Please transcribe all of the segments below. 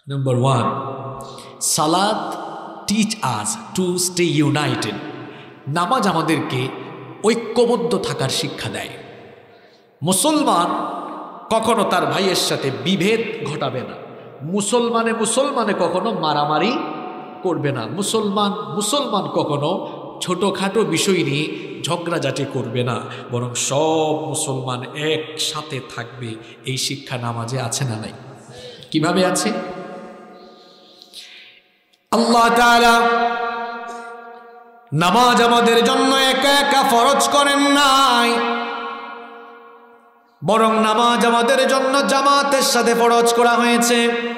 Number one, Salat teach us to stay united. নামাজ আমাদেরকে ঐক্যবদ্ধ থাকার শিক্ষা দেয়। মুসলমান কখনো তার ভাইয়ের সাথে বিভেদ ঘটাবে না। মুসলমানে কখনো মারামারি করবে না। মুসলমান কখনো ছোটোখাটো বিষয় নিয়ে ঝগড়াঝাটি করবে না, বরং সব মুসলমান একসাথে থাকবে। এই শিক্ষা নামাজে আছে না নাই? কিভাবে আছে? আল্লাহ তাআলা নামাজ আমাদের জন্য একা একা ফরজ করেন নাই, বরং নামাজ আমাদের জন্য জামাতের সাথে ফরজ করা হয়েছে।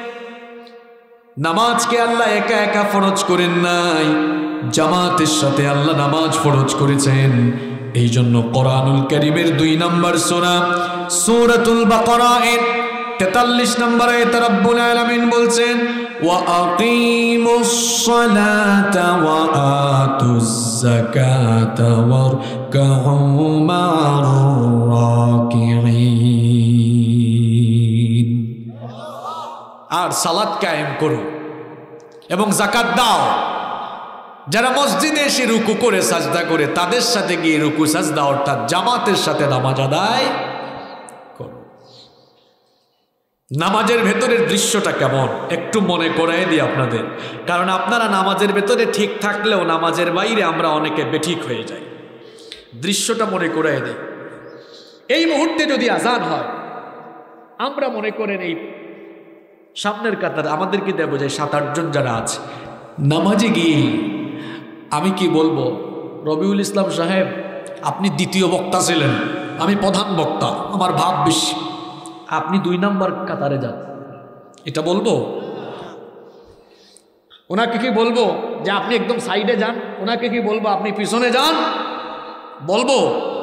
নামাজকে আল্লাহ একা একা ফরজ করেন নাই, জামাতের সাথে আল্লাহ নামাজ ফরজ করেছেন। এই জন্য কোরআনুল কারীমের 2 নম্বর সূরা সূরাতুল বাকারা 43 নম্বর আয়াতে রব্বুল আলামিন বলছেন, ওয়া আকিমুস সালাতা ওয়া আতুজ যাকাতা ওয়ারকাউ মা'আর রাকিঈন। আর সালাত কায়েম করো এবং যাকাত দাও। যারা মসজিদে এসে রুকু করে সাজদা করে তাদের সাথে গিয়ে রুকু সাজদা অর্থাৎ জামাতের সাথে নামাজ আদায় করো। নামাজের ভেতরের দৃশ্যটা কেমন একটু মনে করাই দিই আপনাদের, কারণ আপনারা নামাজের ভেতরে ঠিক থাকলেও নামাজের বাইরে আমরা অনেকে বেঠিক হয়ে যাই। দৃশ্যটা মনে করাই দিই। এই মুহূর্তে যদি আজান হয়, আমরা মনে করেন এই সামনের কাতার আমাদেরকে দেব যে 7-8 জন যারা আছে নামাজে গিয়ে আমি কি বলবো, রবিউল ইসলাম সাহেব আপনি দ্বিতীয় বক্তা ছিলেন, আমি প্রধান বক্তা, আমার ভাব বেশি, আপনি 2 নম্বর কাতারে যান, এটা বলবো? ওনাকে কি বলবো যে আপনি একদম সাইডে যান? ওনাকে কি বলবো আপনি পিছনে যান? বলবো?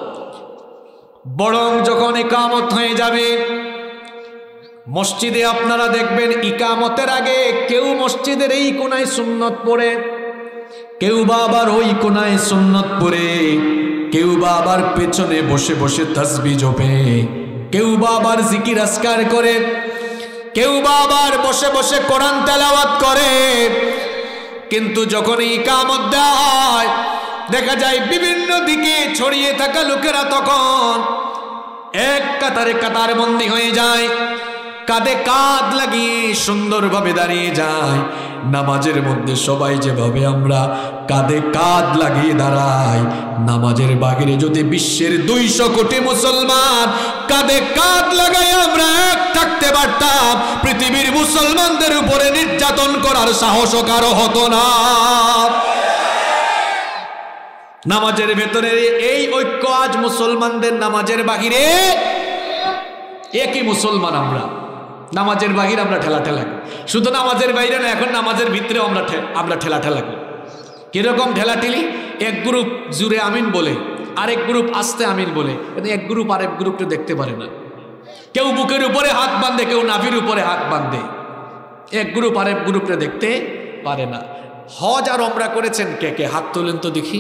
বরং যখন ইকামত হয়ে যাবে মসজিদে আপনারা দেখবেন ইকামতের আগে কেউ মসজিদের এই কোনায় সুন্নত পড়ে, কেউ বা আবার ওই কোনায় সুন্নত পড়ে, কেউ বা আবার পেছনে বসে বসে তাসবিহ জপে, কেউ বা আবার জিকির আজকার করে, কেউ বা আবার বসে বসে কোরআন তেলাওয়াত করে। কিন্তু যখন ইকামত দেওয়া হয় দেখা যায় বিভিন্ন দিকে ছড়িয়ে থাকা লোকেরা তখন এক কাতারে কাতারবন্দি হয়ে যায়, কাঁধে কাঁধ লাগিয়ে সুন্দরভাবে দাঁড়িয়ে যায়। নামাজের মধ্যে সবাই যেভাবে আমরা কাঁধে কাঁধ লাগিয়ে দাঁড়াই, নামাজের বাহিরে যদি বিশ্বের 200 কোটি মুসলমান কাঁধে কাঁধ লাগাই আমরা এক থাকতে পারতাম, পৃথিবীর মুসলমানদের উপরে নির্যাতন করার সাহসও কারো হতো না। নামাজের ভেতরে এই ঐক্য আজ মুসলমানদের, নামাজের বাহিরে একই মুসলমান আমরা, নামাজের বাহিরে আমরা ঠেলা করি। শুধু নামাজের বাইরে না, এখন নামাজের ভিতরে আমরা ঠেলা করি। কিরকম ঠেলাঠেলি? এক গ্রুপ জুড়ে আমিন বলে, আরেক গ্রুপ আস্তে আমিন বলে, এক গ্রুপ আরেক গ্রুপকে দেখতে পারে না। কেউ বুকের উপরে হাত বাঁধে, কেউ নাভির উপরে হাত বাঁধে, এক গ্রুপ আরেক গ্রুপকে দেখতে পারে না। হজ আর ওমরা করেছেন কে কে? হাত তোলেন তো দেখি।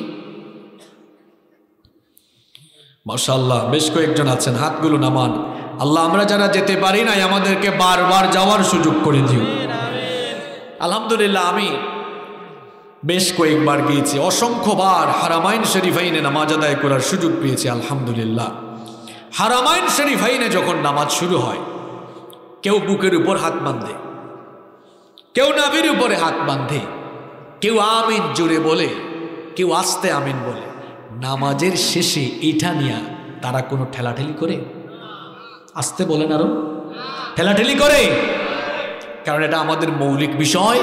মাশাআল্লাহ, বেশ কয়েকজন আছেন, হাতগুলো নামান। আল্লাহ, আমরা যারা যেতে পারি নাই আমাদেরকে বারবার যাওয়ার সুযোগ করে দিও। আলহামদুলিল্লাহ, আমি বেশ কয়েকবার গিয়েছি, অসংখ্যবার হারামাইন শরীফাইনে নামাজ আদায় করার সুযোগ পেয়েছি আলহামদুলিল্লাহ। হারামাইন শরীফাইনে যখন নামাজ শুরু হয় কেউ বুকের উপর হাত বাঁধে, কেউ নাভির উপরে হাত বাঁধে, কেউ আমিন জোরে বলে, কেউ আস্তে আমিন বলে। নামাজের শেষে এইটা নিয়ে তারা কোনো ঠেলাঠেলি করে? আসতে বলেন, আরো ঠেলাঠেলি করে? কারণ এটা আমাদের মৌলিক বিষয়।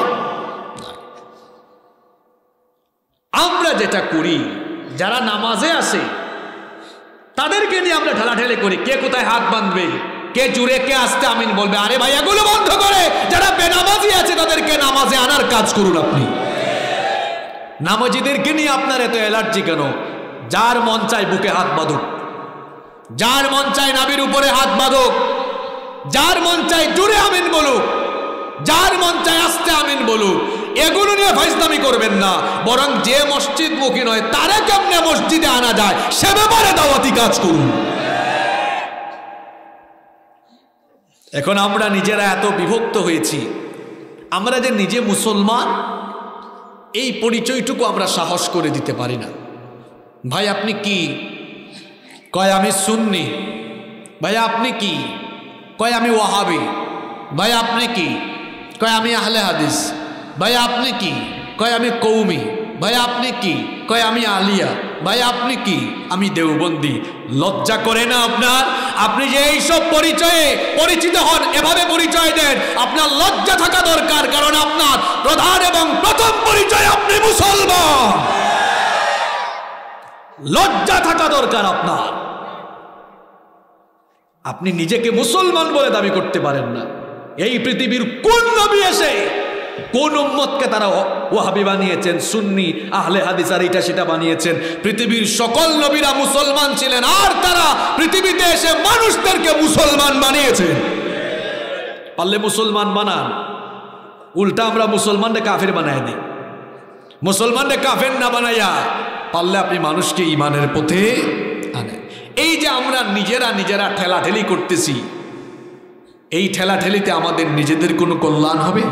আমরা যেটা করি, যারা নামাজে আসে তাদেরকে নিয়ে আমরা ঠেলাঠেলি করি, কে কোথায় হাত বাঁধবে, কে জুড়ে, কে আস্তে আমিন বলবে। আরে ভাই, এগুলো বন্ধ করে যারা বেনামাজি আছে তাদেরকে নামাজে আনার কাজ করুন আপনি। নামাজিদেরকে নিয়ে আপনার এত অ্যালার্জি কেন? যার মন চায় বুকে হাত বাঁধুক, যার মন চায় নাভির উপরে হাত বাঁধুক, যার মন চায় জুড়ে আমিন বলুক, যার মন চায় আস্তে আমিন বলুক। এগুলো নিয়ে ফাইজলামি করবেন না, বরং যে মসজিদ মুখী নয় তারা কেমনে মসজিদে আনা যায় সে ব্যাপারে দাওয়াতি কাজ করুন। এখন আমরা নিজেরা এত বিভক্ত হয়েছি, আমরা যে নিজে মুসলমান এই পরিচয়টুকু আমরা সাহস করে দিতে পারি না। ভাই আপনি কি? কয় আমি সুন্নি। ভাই আপনি কি? কয় আমি ওয়াহাবি। ভাই আপনি কি? কয় আমি আহলে হাদিস। ভাই আপনি কি? কয় আমি কৌমি। ভাই আপনি কি? কয় আমি আলিয়া। ভাই আপনি কি? আমি দেওবন্দি। লজ্জা করে না আপনার? আপনি যে এইসব পরিচয়ে পরিচিত হন, এভাবে পরিচয় দেন, আপনার লজ্জা থাকা দরকার, কারণ আপনার প্রধান এবং প্রথম পরিচয় আপনি মুসলমান। লজ্জা থাকা দরকার আপনার। আপনি নিজেকে মুসলমান বলে দাবি করতে পারেন না। এই পৃথিবীর কোন নবী এসে কোন উম্মতকে তারা ওয়াহাবি বানিয়েছেন, সুন্নি, আহলে হাদিস আর এটা সেটা বানিয়েছেন? পৃথিবীর সকল নবীরা মুসলমান ছিলেন, আর তারা পৃথিবীতে এসে মানুষদেরকে মুসলমান বানিয়েছেন। পারলে মুসলমান বানান, উল্টা আমরা মুসলমানদের কাফের বানায় দিই। মুসলমানদের কাফের না বানাইয়া পারলে আপনি মানুষকে ঈমানের পথে আনেন। এই যে আমরা নিজেরা ঠেলাঠেলি করতেছি, এই ঠেলাঠেলিতে আমাদের নিজেদের কোনো কল্যাণ হবে?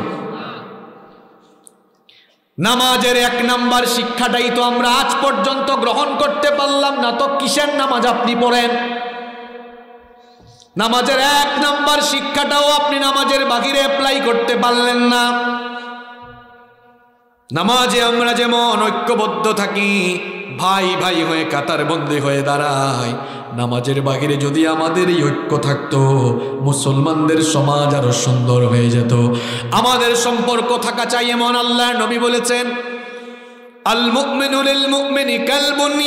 নামাজের 1 নাম্বার শিক্ষাটাই তো আমরা আজ পর্যন্ত গ্রহণ করতে পারলাম না, তো কিসের নামাজ আপনি পড়েন? নামাজের 1 নাম্বার শিক্ষাটাও আপনি নামাজের বাহিরে অ্যাপ্লাই করতে পারলেন না। নামাজে আমরা যেমন ঐক্যবদ্ধ থাকি, ভাই ভাই হয়ে কাতারবন্দি হয়ে দাঁড়াই, নামাজের বাহিরে যদি আমাদের এই ঐক্য থাকতো, মুসলমানদের সমাজ আরো সুন্দর হয়ে যেত। আমাদের সম্পর্ক থাকা চাই এমন আল্লাহর নবী বলেছেন, আল মুমিনু লিল মুমিনি কাল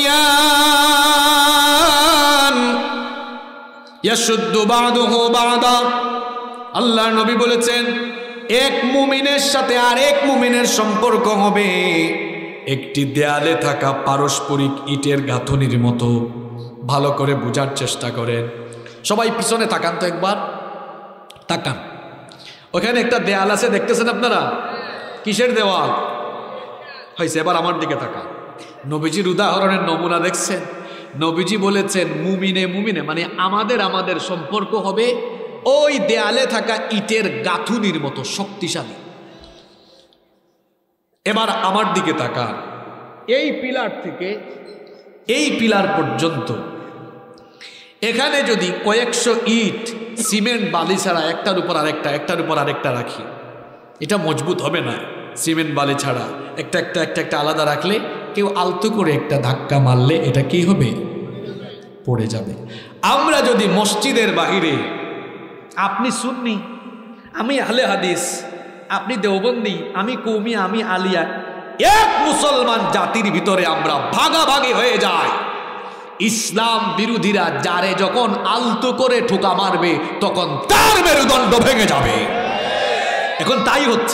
বুনিয়ান ইয়াশুদ্দু বা'দুহু বা'দা। আল্লাহর নবী বলেছেন, এক মুমিনের সাথে আরেক মুমিনের সম্পর্ক হবে একটি দেয়ালে থাকা পারস্পরিক ইটের গাঁথনির মতো। ভালো করে বোঝার চেষ্টা করেন। সবাই পিছনে তাকান তো, একবার তাকান। ওখানে একটা দেয়াল আছে, দেখতেছেন আপনারা? কিসের দেওয়াল হয়েছে? এবার আমার দিকে তাকান। নবীজির উদাহরণের নমুনা দেখছেন? নবীজি বলেছেন মুমিনে মুমিনে মানে আমাদের সম্পর্ক হবে ওই দেয়ালে থাকা ইটের গাঁথুনির মতো শক্তিশালী। এবার আমার দিকে তাকান। এই পিলার থেকে এই পিলার পর্যন্ত এখানে যদি কয়েকশো ইট সিমেন্ট বালি ছাড়া একটার উপর আরেকটা রাখি, এটা মজবুত হবে না। সিমেন্ট বালি ছাড়া একটা আলাদা রাখলে কেউ আলতো করে একটা ধাক্কা মারলে এটা কি হবে? পড়ে যাবে। আমরা যদি মসজিদের বাহিরে, আপনি সুন্নি, আমি আহলে হাদিস, আপনি দেওবন্দি, আমি কৌমি, আমি আলিয়া, এক মুসলমান জাতির ভিতরে আমরা ভাগাভাগি হয়ে যাই, ইসলাম বিরোধীরা যারে যখন আলতো করে ঠোকা মারবে তখন তার মেরুদণ্ড ভেঙে যাবে। এখন তাই হচ্ছে।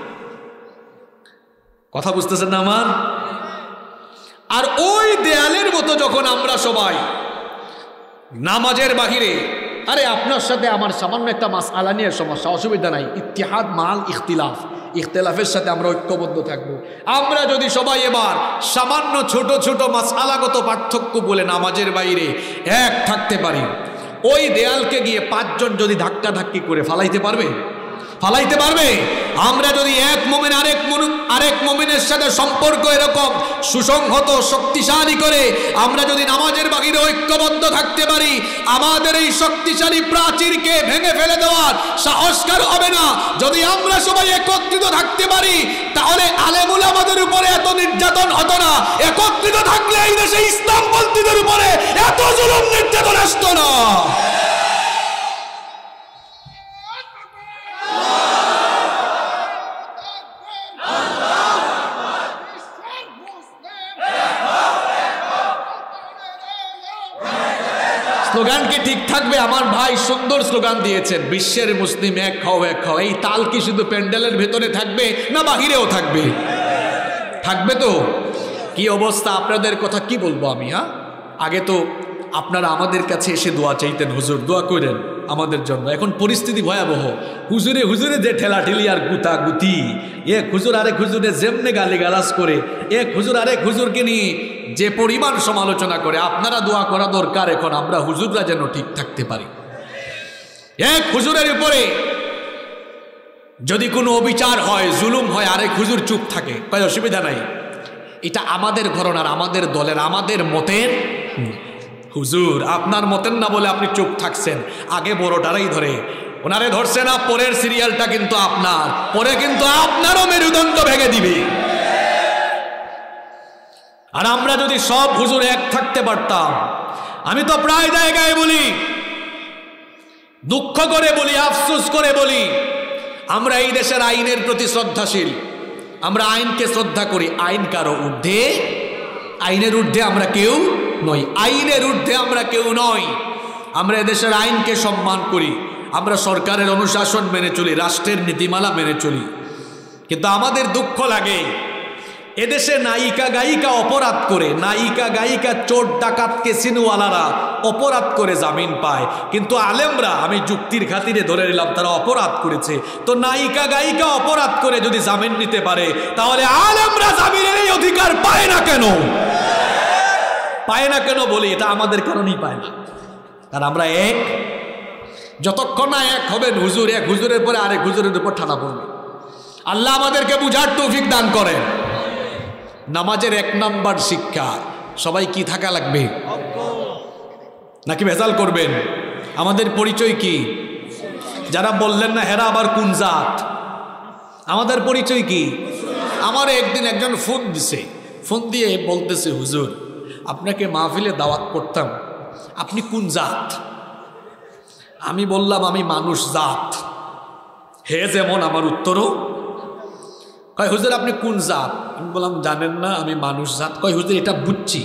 কথা বুঝতেছেন না আমার? আর ওই দেয়ালের মতো যখন আমরা সবাই নামাজের বাহিরে, আরে আপনার সাথে আমার সামান্য একটা মাসআলা নিয়ে সমস্যা, অসুবিধা নাই, ইত্তিহাদ মাল ইখতিলাফের সাথে আমরা ঐক্যবদ্ধ থাকব। আমরা যদি সবাই এবার সামান্য ছোট ছোট মাসআলাগত পার্থক্য বলে নামাজের বাইরে এক থাকতে পারি, ওই দেয়ালকে গিয়ে 5 জন যদি ধাক্কাধাক্কি করে ফালাইতে পারবে? আমরা যদি এক মুমিন আরেক মুমিনের সাথে সম্পর্ক এরকম সুসংহত শক্তিশালী করে আমরা যদি নামাজের বাহিরে ঐক্যবদ্ধ থাকতে পারি, আমাদের এই শক্তিশালী প্রাচীরকে ভেঙে ফেলে দেওয়ার সাহস কারো হবে না। যদি আমরা সবাই একত্রিত থাকতে পারি তাহলে আলেম উলামাদের উপরে এত নির্যাতন হতো না। একত্রিত থাকলে এই দেশে ইসলামপন্থীদের উপরে এত জুলুম নির্যাতন আসতো না। স্লোগান কি ঠিক থাকবে? আমার ভাই সুন্দর স্লোগান দিয়েছেন, বিশ্বের মুসলিম এক হও এক হও। এই তাল কি শুধু প্যান্ডেলের ভেতরে থাকবে না বাহিরেও থাকবে? থাকবে তো। কি অবস্থা, আপনাদের কথা কি বলবো আমি? আগে তো আপনারা আমাদের কাছে এসে দোয়া চাইতেন, হুজুর দোয়া করেন আমাদের জন্য। এখন পরিস্থিতি ভয়াবহ। হুজুরে যে ঠেলাঠেলি আর গুতাগুতি, এক হুজুর আরেক হুজুরে যেমনে গালিগালাজ করে, এক হুজুর আরেক হুজুরকে নিয়ে যে পরিমাণ সমালোচনা করে, আপনারা দোয়া করা দরকার এখন আমরা হুজুররা যেন ঠিক থাকতে পারি। এক হুজুরের উপরে যদি কোনো অবিচার হয়, জুলুম হয়, আরেক হুজুর চুপ থাকে, কয় অসুবিধা নাই, এটা আমাদের ঘরনার, আমাদের দলের, আমাদের মতের। হুজুর আপনার মতের না বলে আপনি চুপ থাকছেন, আগে বড়টারাই ধরে, ওনারে ধরছে না, পরের সিরিয়ালটা কিন্তু আপনার, পরে কিন্তু আপনারও মেরুদণ্ড ভেঙে দিবে। আর আমরা যদি সব হুজুর এক থাকতে পারতাম, আমি তো প্রায় জায়গায় বলি, দুঃখ করে বলি, আফসোস করে বলি, আমরা এই দেশের আইনের প্রতি শ্রদ্ধাশীল, আমরা আইনকে শ্রদ্ধা করি, আইন কারো ঊর্ধ্বে, আইনের ঊর্ধ্বে আমরা কেউ নই, আইনের ঊর্ধ্বে আমরা কেউ নই। আমরা এদেশের আইনকে সম্মান করি, আমরা সরকারের অনুশাসন মেনে চলি, রাষ্ট্রের নীতিমালা মেনে চলি। কিন্তু আমাদের দুঃখ লাগে, এদেশে নায়িকা গায়িকা অপরাধ করে, নায়িকা গায়িকা চোর ডাকাত কেসিনোওয়ালারা অপরাধ করে জামিন পায়, কিন্তু আলেমরা, আমি যুক্তির খাতিরে ধরে নিলাম তারা অপরাধ করেছে, তো নায়িকা গায়িকা অপরাধ করে যদি জামিন নিতে পারে, তাহলে আলেমরা জামিনের এই অধিকার পায় না কেন? পায় না কেন বলি, এটা আমাদের কারণেই পায় না, কারণ আমরা এক, যতক্ষণ না এক হবেন হুজুর, এক হুজুরের পরে আরেক হুজুরের উপর ঠাড়া পড়বে। আল্লাহ আমাদেরকে বুঝার তৌফিক দান করেন। নামাজের 1 নাম্বার শিক্ষা, সবাই কি থাকা লাগবে নাকি ভেজাল করবেন? আমাদের পরিচয় কি? যারা বললেন না হেরা আবার কোন জাত, আমাদের পরিচয় কি? আমার একদিন একজন ফোন দিছে, ফোন দিয়ে বলতেছে, হুজুর আপনাকে মাহফিলে দাওয়াত করতাম, আপনি কোন জাত? আমি বললাম আমি মানুষ জাত। হে যেমন আমার উত্তরও। কয় হুজুর আপনি কোন জাত? আমি বললাম জানেন না আমি মানুষ জাত। কয় হুজুর এটা বুঝছি,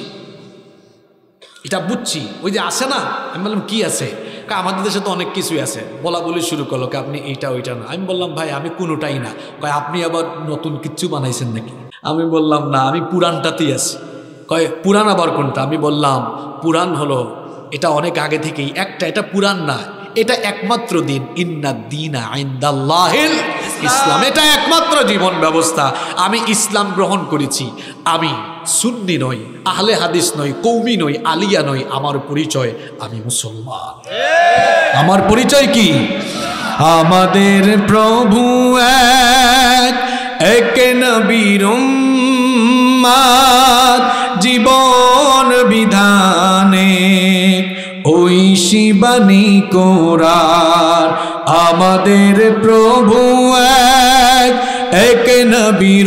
এটা বুঝছি, ওই যে আসে না। আমি বললাম কি আছে? আমাদের দেশে তো অনেক কিছুই আছে। বলা বলি শুরু করলো, আপনি এইটা ওইটা না। আমি বললাম ভাই আমি কোনোটাই না। কয় আপনি আবার নতুন কিচ্ছু বানাইছেন নাকি? আমি বললাম না, আমি পুরানটাতেই আছি। কয় পুরান আবার কোনটা? আমি বললাম পুরান হলো এটা অনেক আগে থেকেই একটা, এটা পুরান না, এটা একমাত্র দিন, ইন্না দীনা ইনদাল্লাহিল ইসলাম, এটা একমাত্র জীবন ব্যবস্থা। আমি ইসলাম গ্রহণ করেছি, আমি সুন্নি নই, আহলে হাদিস নই, কৌমি নই, আলিয়া নই, আমার পরিচয় আমি মুসলমান। আমার পরিচয় কি? আমাদের প্রভু এক, এক নবীর উম্মত, জীবন বিধানে ওই শিবানী কোরআন। আমাদের প্রভু এক, এক নবীর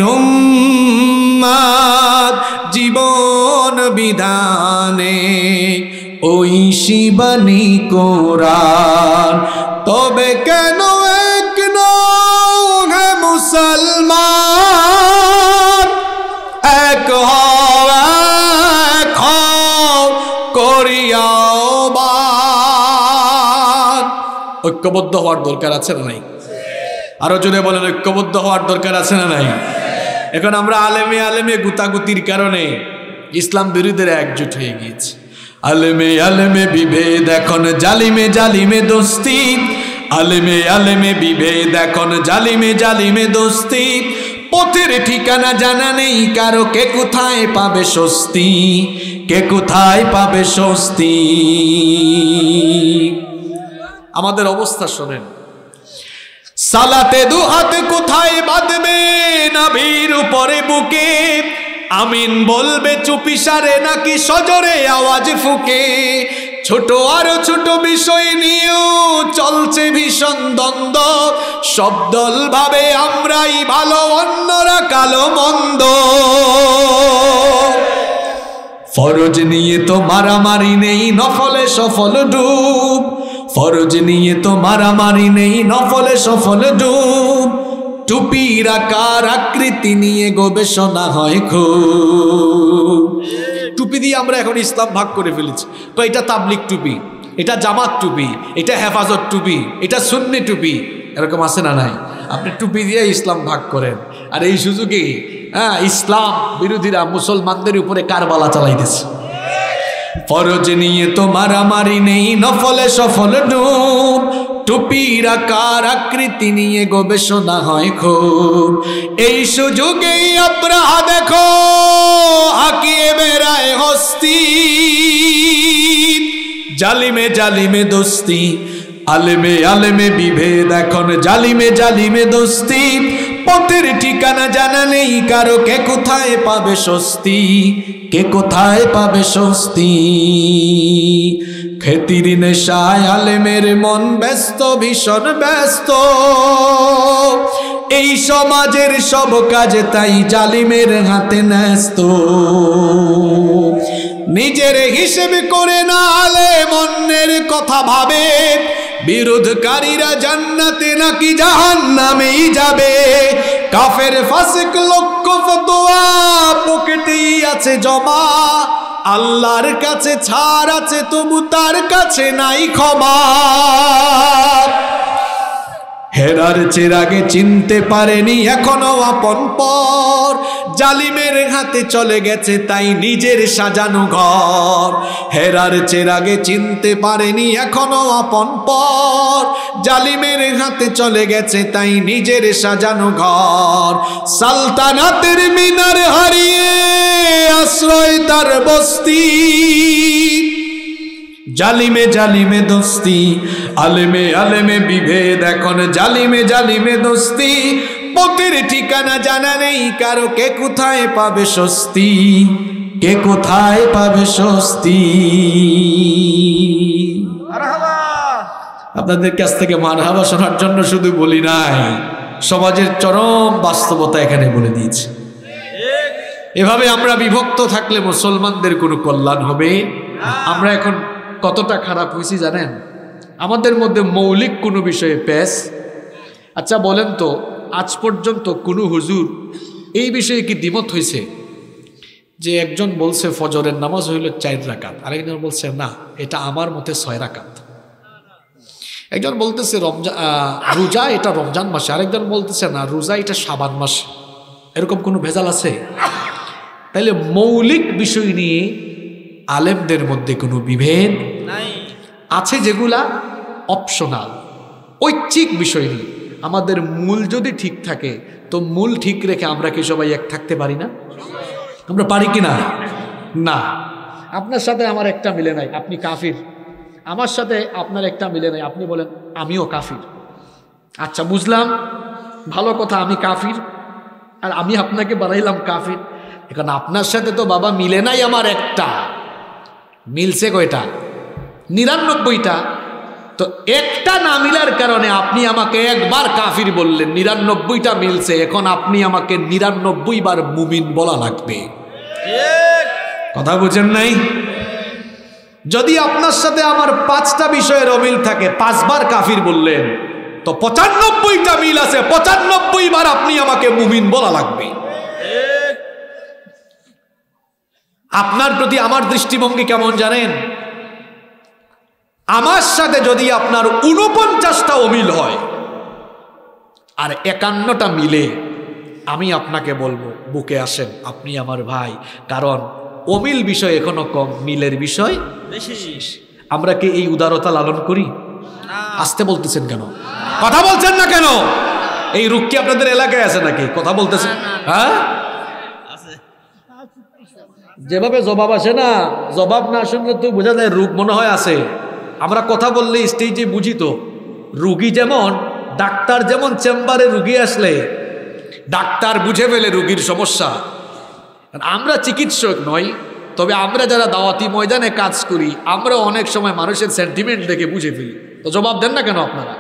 উম্মত, জীবন বিধানে ওই শিবানী কোরআন। তবে কেন এক নও হে মুসলমান, এক হও, এক হও করিয়া ঐক্যবদ্ধ হওয়ার দরকার আছে না নাই? আরো জোরে বলেন, ঐক্যবদ্ধ হওয়ার দরকার আছে না নাই? এখন আমরা আলেমে আলেমে গুতাগুতির কারণে ইসলাম বিরোধীরা একজোট হয়ে গিয়েছে। আলেমে আলেমে বিভেদ এখন, জালিমে জালিমে দোস্তি, আলেমে আলেমে বিভেদ এখন, জালিমে জালিমে দোস্তি। পথের ঠিকানা জানা নেই কারো, কে কোথায় পাবে স্বস্তি, কে কোথায় পাবে স্বস্তি। আমাদের অবস্থা শোনেন, সালাতে দুহাত কোথায় বাঁধবে, নাভির উপরে বুকে আমিন বলবে চুপিসারে নাকি সজরে আওয়াজ ফুকে। ছোট আরো ছোট বিষয় নিয়েও চলছে ভীষণ দ্বন্দ্ব, সব দল ভাবে আমরাই ভালো, অন্যরা কালো মন্দ। ফরজ নিয়ে তো মারামারি নেই, নফলে সফল ডুব, ফরজ নিয়ে তো মারামারি নেই, নফলে সফল ডুব। টুপির আকার আকৃতি নিয়ে গবেষণা হয় খুব। টুপি দিয়ে আমরা এখন ইসলাম ভাগ করে ফেলেছি। তো এটা তাবলিগ টুপি, এটা জামাত টুপি, এটা হেফাজত টুপি, এটা সুন্নি টুপি, এরকম আছে না নাই? আপনি টুপি দিয়ে ইসলাম ভাগ করেন, আর এই সুযোগে ইসলাম বিরোধীরা মুসলমানদের উপরে কারবালা চালাইতেছে। ফরজ নিয়ে তো মারামারি নেই, নফলে সফল ডুব। টুপির আকার আকৃতি নিয়ে গবেষণা হয় খুব। এই সুযোগেই আব্রাহা দেখো হাকিয়ে বেড়ায় হস্তি, জালিমে জালিমে দোস্তি। আলেমে আলেমে বিভেদ এখন জালিমে জালিমে দোস্তি পথের ঠিকানা জানা নেই কারো কে কোথায় পাবে স্বস্তি কে কোথায় পাবে স্বস্তি খেতির নেশায় আলেমের মন ব্যস্ত ভীষণ ব্যস্ত এই সমাজের সব কাজে তাই জালিমের হাতে ন্যস্ত নিজের হিসেব করে না আলেম অন্যের কথা ভাবে বিরোধকারীরা জান্নাতে নাকি জাহান্নামেই যাবে কাফের ফাসিক লক্ষ ফতোয়া পকেটেই আছে জমা আল্লাহর কাছে ছাড় আছে তবু তার কাছে নাই ক্ষমা হেরার চেরাগে চিনতে পারেনি এখনো আপন পর জালিমের হাতে চলে গেছে তাই নিজের সাজানো ঘর হেরার চেরাগে চিনতে পারেনি এখনো আপন পর জালিমের হাতে চলে গেছে তাই নিজের সাজানো ঘর সালতানাতের মিনার হারিয়ে আশ্রয় তার বস্তি জালিমে জালিমে দোস্তি আলেমে আলেমে বিভেদ এখন জালিমে জালিমে দোস্তি পথের ঠিকানা জানা নেই কারো কে কোথায় পাবে স্বস্তি কে কোথায় পাবে স্বস্তি আপনাদের কাছ থেকে মারহাবা শোনার জন্য শুধু বলি নাই সমাজের চরম বাস্তবতা এখানে বলে দিয়েছে এভাবে আমরা বিভক্ত থাকলে মুসলমানদের কোনো কল্যাণ হবে আমরা এখন কতটা খারাপ হয়েছি জানেন আমাদের মধ্যে মৌলিক কোনো বিষয়ে পেশ আচ্ছা বলেন তো আজ পর্যন্ত কোনো হুজুর এই বিষয়ে কি দ্বিমত হয়েছে যে একজন বলছে ফজরের নামাজ হইল 4 রাকাত আরেকজন বলছে না এটা আমার মতে 6 রাকাত একজন বলতেছে রোজা এটা রমজান মাসে আরেকজন বলতেছে না রোজা এটা শাবান মাসে এরকম কোনো ভেজাল আছে তাইলে মৌলিক বিষয় নিয়ে আলেমদের মধ্যে কোনো বিভেদ নাই আছে যেগুলা অপশনাল ঐচ্ছিক বিষয় নিয়ে আমাদের মূল যদি ঠিক থাকে তো মূল ঠিক রেখে আমরা কি সবাই এক থাকতে পারি না আমরা পারি কি না না আপনার সাথে আমার একটা মিলে নাই আপনি কাফির আমার সাথে আপনার একটা মিলে নাই আপনি বলেন আমিও কাফির আচ্ছা বুঝলাম ভালো কথা আমি কাফির আর আমি আপনাকে বানাইলাম কাফির এখন আপনার সাথে তো বাবা মিলে নাই আমার একটা মিলছে কয়টা 99টা তো একটা না মিলার কারণে আপনি আমাকে একবার কাফির বললেন 99টা মিলছে এখন আপনি আমাকে 99 বার মুমিন বলা লাগবে কথা বুঝেন নাই যদি আপনার সাথে আমার 5টা বিষয়ের অমিল থাকে 5 বার কাফির বললেন তো 95টা মিল আছে 95 বার আপনি আমাকে মুমিন বলা লাগবে আপনার প্রতি আমার দৃষ্টিভঙ্গি কেমন জানেন আমার সাথে যদি আপনার 49টা অমিল হয় আর 51টা মিলে আমি আপনাকে বলবো বুকে আসেন আপনি আমার ভাই কারণ অমিল বিষয় এখনো কম মিলের বিষয় বেশি আমরা কি এই উদারতা লালন করি আসতে বলতেছেন কেন কথা বলছেন না কেন এই রোগ কি আপনাদের এলাকায় আছে নাকি কথা বলতেছেন হ্যাঁ যেভাবে জবাব আসে না জবাব না শুনলে তো বোঝা যায় রোগ মনে হয় আছে আমরা কথা বললে স্টেজে বুঝি তো রোগী যেমন ডাক্তার যেমন চেম্বারে রোগী আসলে ডাক্তার বুঝে ফেলে রোগীর সমস্যা আমরা চিকিৎসক নই তবে আমরা যারা দাওয়াতি ময়দানে কাজ করি আমরা অনেক সময় মানুষের সেন্টিমেন্ট দেখে বুঝে ফেলি তো জবাব দেন না কেন আপনারা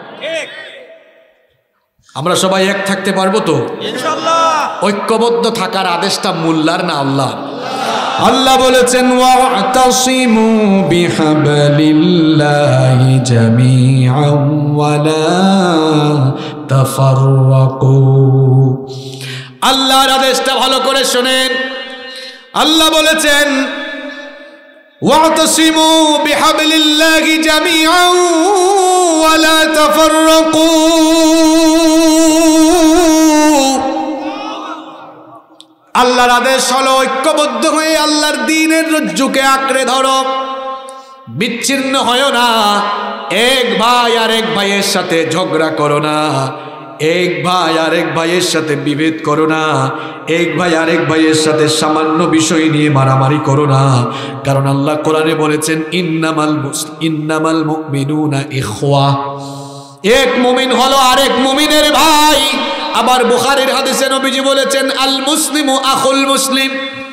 আমরা সবাই এক থাকতে পারবো তো ইনশাআল্লাহ ঐক্যবদ্ধ থাকার আদেশটা মোল্লার না আল্লাহ আল্লাহ বলেছেন ওয়াতাসিমু বিহাবলিল্লাহি জামিআন ওয়ালা তাফাররাকু আল্লাহর আদেশটা ভালো করে শুনেন আল্লাহ বলেছেন ওয়াতাসিমু বিহাবলিল্লাহি জামিআন ওয়ালা তাফাররাকু আল্লাহর আদেশ হলো ঐক্যবদ্ধ হয়ে আল্লাহর দ্বীনের রজ্জুকে আঁকড়ে ধরো বিচ্ছিন্ন হয় না এক ভাই আর এক ভাইয়ের সাথে ঝগড়া করো না এক ভাই আরেক ভাইয়ের সাথে বিভেদ করো না, এক ভাই আরেক ভাইয়ের সাথে সামান্য বিষয় নিয়ে মারামারি করো না। কারণ আল্লাহ কোরআনে বলেছেন ইন্নামাল মুমিনুনা ইখওয়া, এক মুমিন হলো আরেক মুমিনের ভাই। আবার বুখারীর হাদিসে নবীজি বলেছেন আল মুসলিমু আখুল মুসলিম,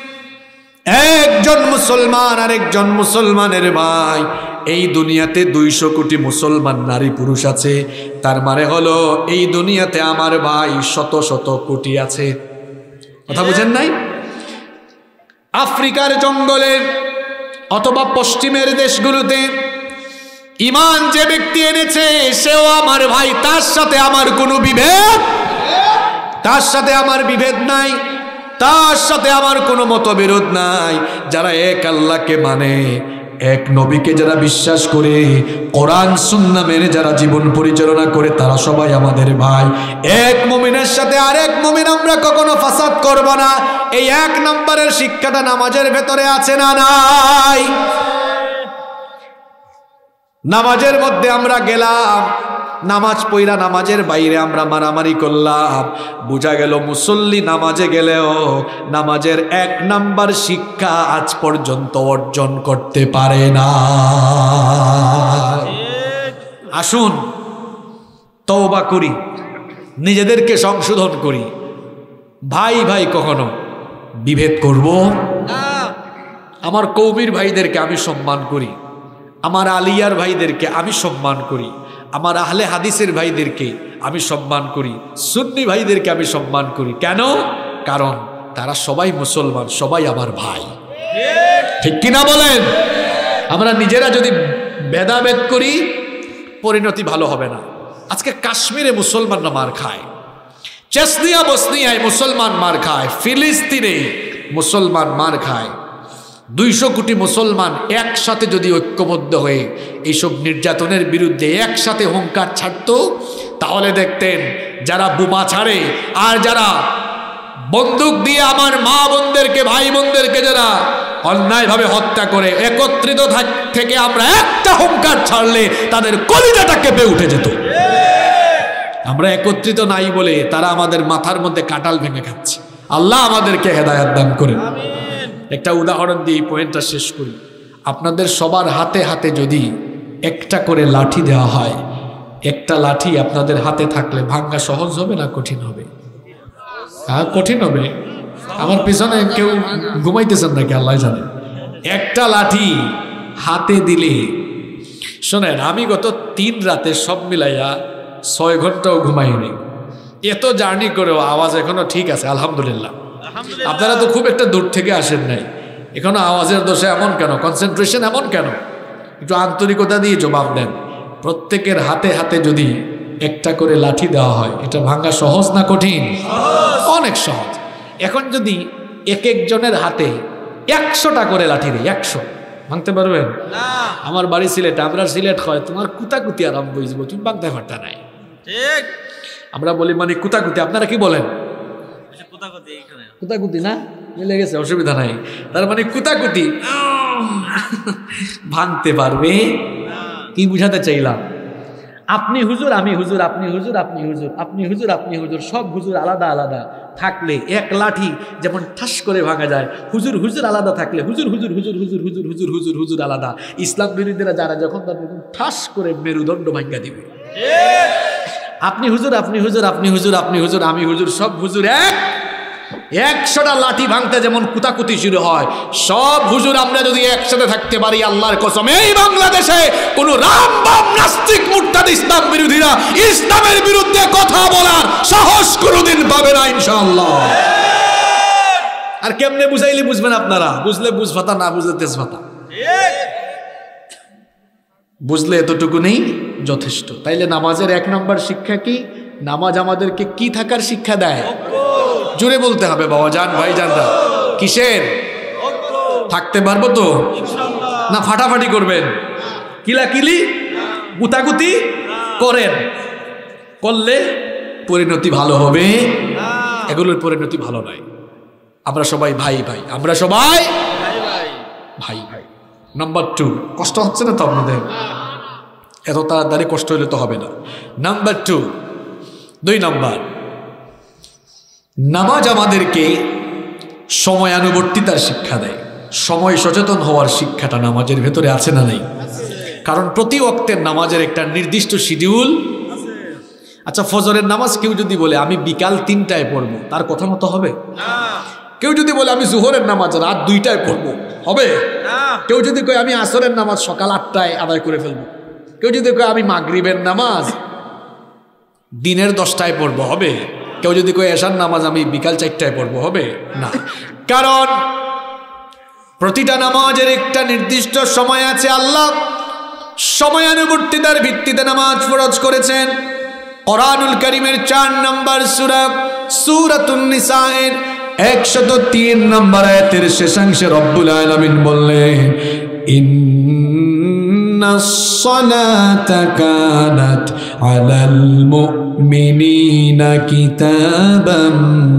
একজন মুসলমান আরেকজন মুসলমানের ভাই। এই দুনিয়াতে 200 কোটি মুসলমান নারী পুরুষ আছে, তার মানে হলো এই দুনিয়াতে আমার ভাই শত শত কোটি আছে। কথা বুঝেন নাই? আফ্রিকার জঙ্গলে অথবা পশ্চিমের দেশগুলোতে ঈমান যে ব্যক্তি এনেছে সেও আমার ভাই, তার সাথে আমার কোনো বিভেদ, তার সাথে আমার বিভেদ নাই, তার সাথে আমার কোনো মতবিরোধ নাই। যারা এক আল্লাহকে মানে, এক নবীকে যারা বিশ্বাস করে, কোরআন সুন্নাহ মেনে যারা জীবন পরিচালনা করে, তারা সবাই আমাদের ভাই। এক মুমিনের সাথে আরেক মুমিন আমরা কখনো ফাসাদ করব না। এই 1 নম্বরের শিক্ষাটা নামাজের ভেতরে আছে না নাই? নামাজের মধ্যে আমরা গেলাম, নামাজ পড়া নামাজের বাইরে আমরা মারামারি করলাম, বোঝা গেল মুসল্লি নামাজে গেলেও নামাজের 1 নাম্বার শিক্ষা আজ পর্যন্ত অর্জন করতে পারে না। আসুন তওবা করি, নিজেদেরকে সংশোধন করি। ভাই ভাই কখনো বিভেদ করব না। আমার কওমির ভাইদেরকে আমি সম্মান করি, আমার আলিয়ার ভাইদেরকে আমি সম্মান করি, আমার আহলে হাদিসের ভাইদেরকে আমি সম্মান করি, সুন্নি ভাইদেরকে আমি সম্মান করি। কেন? কারণ তারা সবাই মুসলমান, সবাই আমার ভাই। ঠিক কিনা বলেন? আমরা নিজেরা যদি ভেদাভেদ করি পরিণতি ভালো হবে না। আজকে কাশ্মীরে মুসলমানরা মার খায়, চেচনিয়া বসনিয়ায় মুসলমান মার খায়, ফিলিস্তিনে মুসলমান মার খায়। 200 কোটি মুসলমান একসাথে যদি ঐক্যবদ্ধ হয়ে এইসব নির্যাতনের বিরুদ্ধে একসাথে হুঙ্কার ছাড়তো, তাহলে দেখতেন যারা বোমা ছাড়ে আর যারা বন্দুক দিয়ে আমার মা বোনদেরকে ভাই বোনদেরকে যারা অন্যায়ভাবে হত্যা করে, একত্রিত থেকে আমরা একটা হুঙ্কার ছাড়লে তাদের কলিজাটা কেঁপে উঠে যেত। আমরা একত্রিত নাই বলে তারা আমাদের মাথার মধ্যে কাঁঠাল ভেঙে খাচ্ছে। আল্লাহ আমাদেরকে হেদায়েত দান করেন। একটা উদাহরণ দিয়ে এই পয়েন্টটা শেষ করি। আপনাদের সবার হাতে হাতে যদি একটা করে লাঠি দেওয়া হয়, একটা লাঠি আপনাদের হাতে থাকলে ভাঙ্গা সহজ হবে না কঠিন হবে? হ্যাঁ, কঠিন হবে। আমার পিছনে কেউ ঘুমাইতেছেন নাকি আল্লাহ জানে। একটা লাঠি হাতে দিলে, শোনেন, আমি গত 3 রাতে সব মিলাইয়া 6 ঘন্টাও ঘুমাইনি। এত জার্নি করেও আওয়াজ এখনো ঠিক আছে, আলহামদুলিল্লাহ। আপনারা তো খুব একটা দূর থেকে আসেন নাই, এখনো আওয়াজের দোষে এমন কেন, কনসেন্ট্রেশন এমন কেন? একটু আন্তরিকতা দিয়ে জবাব দেন। প্রত্যেকের হাতে হাতে যদি একটা করে লাঠি দেওয়া হয়, এটা ভাঙা সহজ না কঠিন? অনেক সহজ। এখন যদি এক একজনের হাতে 100টা করে লাঠি দেয়, 100 ভাঙতে পারবেন? আমার বাড়ি সিলেট, আমরা সিলেট হয় তোমার কুতাকুতি আরম্ভ হয়ে যাবো, তুমি ভাঙতে পারতা নাই। ঠিক, আমরা বলি মানে কুতাকুতি, আপনারা কি বলেন? কুতাকুতি না, মিলে গেছে, অসুবিধা নাই। তার মানে কুতাকুতি ভাঙতে পারবে। কি বুঝাতে চাইলাম? আপনি হুজুর, আমি হুজুর, আপনি হুজুর, আপনি হুজুর, আপনি হুজুর, আপনি হুজুর, সব হুজুর আলাদা আলাদা থাকলে এক লাঠি যেমন ঠাস করে ভাঙা যায়, হুজুর হুজুর আলাদা থাকলে হুজুর হুজুর হুজুর হুজুর হুজুর হুজুর হুজুর হুজুর আলাদা। ইসলাম বিরোধীরা যারা যখন ঠাস করে মেরুদণ্ড ভাঙা দিবে। আপনি হুজুর, আপনি হুজুর, আপনি হুজুর, আপনি হুজুর, আমি হুজুর, সব হুজুর এক। 100টা লাঠি ভাঙতে যেমন কুতাকুতি শুরু হয়, সব হুজুর আমরা যদি একসাথে থাকতে পারি, আল্লাহর কসম এই বাংলাদেশে কোন রামবাম নাস্তিক মুরতাদ ইসলাম বিরোধীরা ইসলামের বিরুদ্ধে কথা বলার সাহস কোনোদিন পাবে না ইনশাআল্লাহ। আর কেমনে বুঝাইলে বুঝবেন আপনারা? বুঝলে বুঝভাতা, না বুঝলে তেজভাতা। বুঝলে এতটুকু নেই যথেষ্ট। তাইলে নামাজের 1 নম্বর শিক্ষা কি? নামাজ আমাদেরকে কি থাকার শিক্ষা দেয়? জোরে বলতে হবে বাবা জান, ভাই জানরা। কিসের? থাকতে পারবো তো? না ফাটাফাটি করবেন? কিলাকিলি গুতাগুতি করেন, করলে পরিণতি ভালো হবে? এগুলোর পরিণতি ভালো নয়। আমরা সবাই ভাই ভাই, আমরা সবাই ভাই ভাই। নাম্বার 2, কষ্ট হচ্ছে না তো আপনাদের? এত তাড়াতাড়ি কষ্ট হলে তো হবে না। নাম্বার 2, 2 নম্বর, নামাজ আমাদেরকে সময়ানুবর্তিতার শিক্ষা দেয়। সময় সচেতন হওয়ার শিক্ষাটা নামাজের ভেতরে আছে না নাই? কারণ প্রতি ওয়াক্তের নামাজের একটা নির্দিষ্ট শিডিউল। আচ্ছা, ফজরের নামাজ কেউ যদি বলে আমি বিকাল 3টায় পড়বো, তার কথা মতো হবে? কেউ যদি বলে আমি জোহরের নামাজ রাত 2টায় পড়বো, হবে? কেউ যদি কয় আমি আসরের নামাজ সকাল 8টায় আদায় করে ফেলবো, কেউ যদি কয় আমি মাগরিবের নামাজ দিনের 10টায় পড়বো, হবে? কেউ যদি কয় এশার নামাজ আমি বিকাল 4টায় পড়বো, হবে না। কারণ প্রতিটা নামাজের একটা নির্দিষ্ট সময় আছে। আল্লাহ সময়ানুবর্তিতার ভিত্তিতে নামাজ ফরজ করেছেন। কোরআনুল কারীমের 4 নম্বর সূরা সূরাতুন নিসায়ের 103 নম্বর আয়াতের শেষাংশে রব্বুল আলামিন বললেন, ইন্নাস সালাতা কানাত আলাল মুমিনিনা কিতাবাম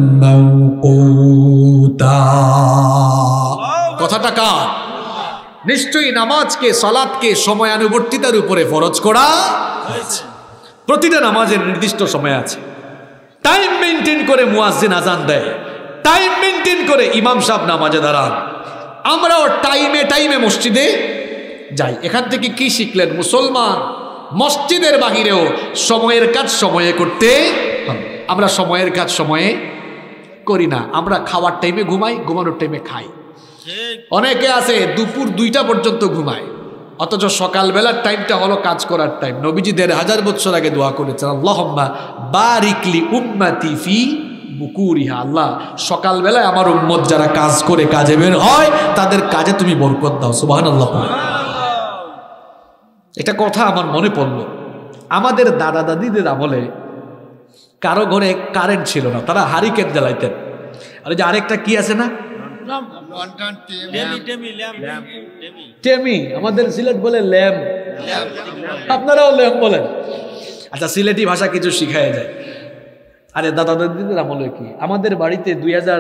মাওকুতা। কথাটা কার? নিশ্চয়ই নামাজকে, সালাতকে সময়ানুবর্তিতার উপরে ফরজ করা হয়েছে। প্রতিটা নামাজের নির্দিষ্ট সময় আছে। টাইম মেনটেন করে মুয়াজ্জিন আজান দেয়, টাইম মেনটেন করে ইমাম সাহেব নামাজে দাঁড়ান। আমরাও টাইমে টাইমে মসজিদে যাই। এখান থেকে কি শিখলেন? মুসলমান মসজিদের বাহিরেও সময়ের কাজ সময়ে করতে হবে। আমরা সময়ের কাজ সময়ে করি না। আমরা খাওয়ার টাইমে ঘুমাই, ঘুমানোর টাইমে খাই। অনেকে আছে দুপুর 2টা পর্যন্ত ঘুমায়, অথচ সকালবেলার টাইমটা হলো কাজ করার টাইম। নবীজি 1500 বছর আগে দোয়া করেছেন, আল্লাহুম্মা বারিকলি উম্মতি ফি বুকুরিহা। আল্লাহ, সকালবেলায় আমার উম্মত যারা কাজ করে কাজে বের হয় তাদের কাজে তুমি বরকত দাও। সুবহানাল্লাহ। এটা কথা আমার মনে পড়লো, আমাদের দাদা দাদিদের আমলে কারো ঘরে কারেন্ট ছিল না, তারা হারিকেন জ্বালাইতেন। আর যে আরেকটা কি আছে না, টেমি, আমাদের সিলেট বলে ল্যাম্প, আপনারাও ল্যাম্প বলেন। আচ্ছা, সিলেটি ভাষা কিছু শিখায় যায়। আরে দাদা দাদিদের আমলে কি, আমাদের বাড়িতে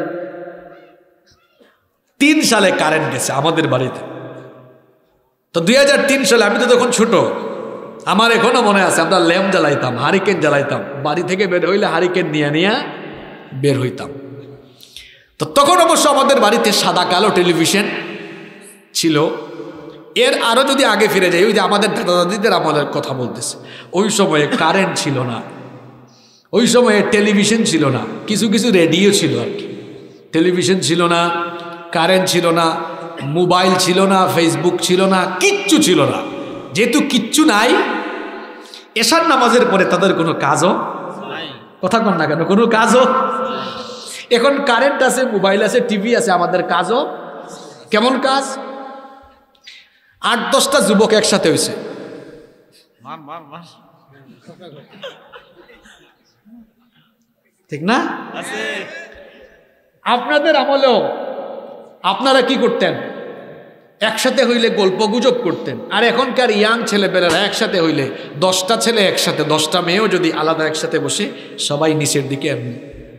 2003 সালে কারেন্ট গেছে আমাদের বাড়িতে। তো 2003 সালে আমি তো তখন ছোট, আমার এখনো মনে আছে আমরা ল্যাম্প জ্বালাইতাম, হারিকেন জ্বালাইতাম। বাড়ি থেকে বের হইলে হারিকেন নিয়ে বের হইতাম। তো তখন অবশ্য আমাদের বাড়িতে সাদা কালো টেলিভিশন ছিল। এর আরো যদি আগে ফিরে যাই, ওই যে আমাদের দাদা দাদিদের আমলের কথা বলতেছে, ওই সময়ে কারেন্ট ছিল না, ওই সময়ে টেলিভিশন ছিল না, কিছু কিছু রেডিও ছিল আর কি। টেলিভিশন ছিল না, কারেন্ট ছিল না, মোবাইল ছিল না, ফেসবুক ছিল না, কিচ্ছু ছিল না। যেহেতু কিচ্ছু নাই, এশার নামাজের পরে তাদের কোনো কাজও, কথা কন না কেন, কোনো কাজও। এখন কারেন্ট আছে, মোবাইল আছে, টিভি আছে, আমাদের কাজও। কেমন কাজ? 8-10টা যুবক একসাথে হয়েছে, ঠিক না? আপনাদের আমলেও আপনারা কি করতেন? একসাথে হইলে গল্প গুজব করতেন। আর এখনকার ইয়াং ছেলেপেলেরা একসাথে হইলে 10টা ছেলে একসাথে, 10টা মেয়েও যদি আলাদা একসাথে বসে, সবাই নিচের দিকে এমনি,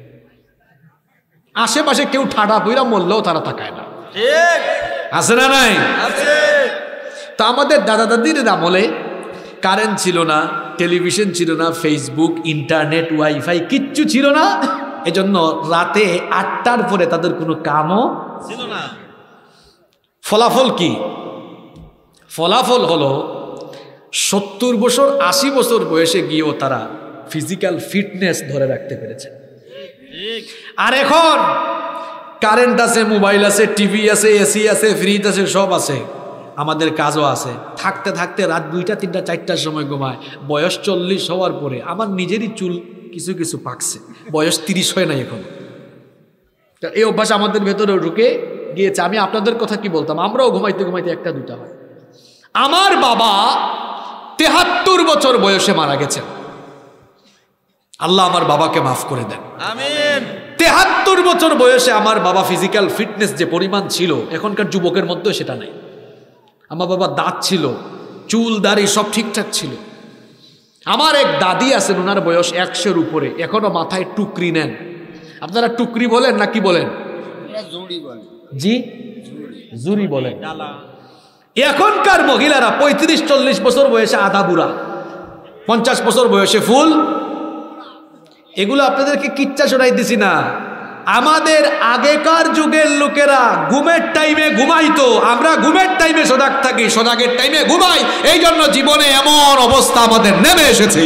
আশেপাশে কেউ ঠাডা পইরা মরলেও তারা তাকায় না। আছে না নাই? তা আমাদের দাদা দাদির আমলে কারেন্ট ছিল না, টেলিভিশন ছিল না, ফেসবুক, ইন্টারনেট, ওয়াইফাই কিচ্ছু ছিল না। এজন্য রাতে 8টার পরে তাদের কোনো কামও ছিল না। ফলাফল কি? ফলাফল হলো 70 বছর 80 বছর বয়সে গিয়েও তারা ফিজিক্যাল ফিটনেস ধরে রাখতে পেরেছে। আর এখন কারেন্ট আছে, মোবাইল আছে, টিভি আছে, এসি আছে, ফ্রিজ আছে, সব আছে, আমাদের কাজও আছে। থাকতে থাকতে রাত 2টা 3টা 4টার সময় ঘুমায়। বয়স 40 হওয়ার পরে আমার নিজেরই চুল কিছু কিছু পাকছে, বয়স 30 হয় নাই এখন। এই অভ্যাস আমাদের ভেতরে ঢুকে গিয়েছে। আমি আপনাদের কথা কি বলতাম, আমরাও ঘুমাইতে ঘুমাইতে 1টা 2টা হয়। আমার বাবা 73 বছর বয়সে মারা গেছেন। আল্লাহ আমার বাবাকে মাফ করে দেন, আমিন। 73 বছর বয়সে আমার বাবা ফিজিক্যাল ফিটনেস যে পরিমাণ ছিল, এখনকার যুবকের মধ্যে সেটা নাই। আমার বাবা দাঁত ছিল, চুল দাড়ি সব ঠিকঠাক ছিল। আমার এক দাদি আছেন, ওনার বয়স 100-এর উপরে, এখনো মাথায় টুকরি নেন। আপনারা টুকরি বলেন না কি বলেন? জি, জুরি বলেন। এখনকার মহিলারা 35-40 বছর বয়সে আধা বুড়া, 50 বছর বয়সে ফুল। এগুলো আপনাদেরকে কিচ্ছা শোনাই দিছি না। আমাদের আগেকার যুগের লোকেরা ঘুমের টাইমে ঘুমাইতো, আমরা ঘুমের টাইমে সজাগ থাকি, সজাগের টাইমে ঘুমাই, এই জন্য জীবনে এমন অবস্থা আমাদের নেমে এসেছে।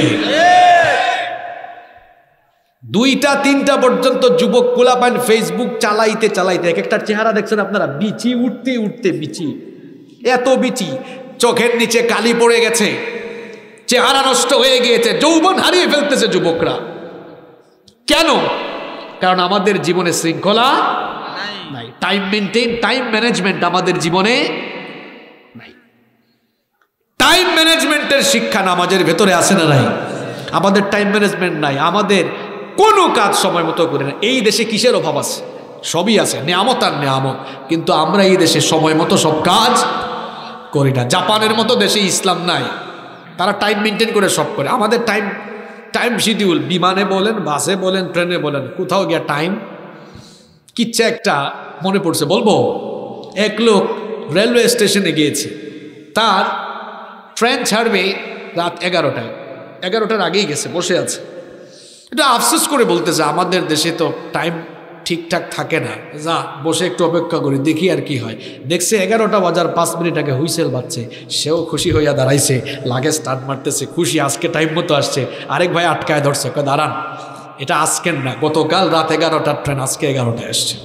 2টা 3টা পর্যন্ত যুবক পোলাপান ফেসবুক চালাইতে চালাইতে এক একটা চেহারা দেখছেন আপনারা, বিচি উঠতে উঠতে বিচি, এত বিচি, চোখের নিচে কালি পড়ে গেছে, চেহারা নষ্ট হয়ে গিয়েছে, যৌবন হারিয়ে ফেলতেছে যুবকরা। কেন? কারণ আমাদের জীবনে শৃঙ্খলা নাই, টাইম মেনটেন, টাইম ম্যানেজমেন্ট আমাদের জীবনে নাই। টাইম ম্যানেজমেন্টের শিক্ষা নামাজের ভেতরে আছে না নাই? আমাদের টাইম ম্যানেজমেন্ট নাই, আমাদের কোনো কাজ সময় মতো করে না। এই দেশে কিসের অভাব আছে? সবই আছে, নেয়ামত আর নেয়ামত, কিন্তু আমরা এই দেশে সময় মতো সব কাজ করি না। জাপানের মতো দেশে ইসলাম নাই, তারা টাইম মেনটেন করে সব করে। আমাদের টাইম শিডিউল, বিমানে বলেন, বাসে বলেন, ট্রেনে বলেন, কোথাও গিয়া টাইম কিচ্ছা একটা মনে পড়ছে বলবো। এক লোক রেলওয়ে স্টেশনে গিয়েছে, তার ট্রেন ছাড়বে রাত 11টায়, 11টার আগেই গেছে, বসে আছে। এটা আফসোস করে বলতেছে, আমাদের দেশে তো টাইম ঠিকঠাক থাকে না, যা বসে একটু অপেক্ষা করি, দেখি আর কি হয়। দেখছে 11টা বাজার 5 মিনিট আগে হুইসেল বাজছে, সেও খুশি হইয়া দাঁড়াইছে, লাগে স্টার্ট মারতেছে, খুশি, আজকে টাইম মতো আসছে। আরেক ভাই আটকায় ধরছে, দাঁড়ান, এটা আজকের না, গতকাল রাত 11টার ট্রেন, আজকে 11টায় আসছে।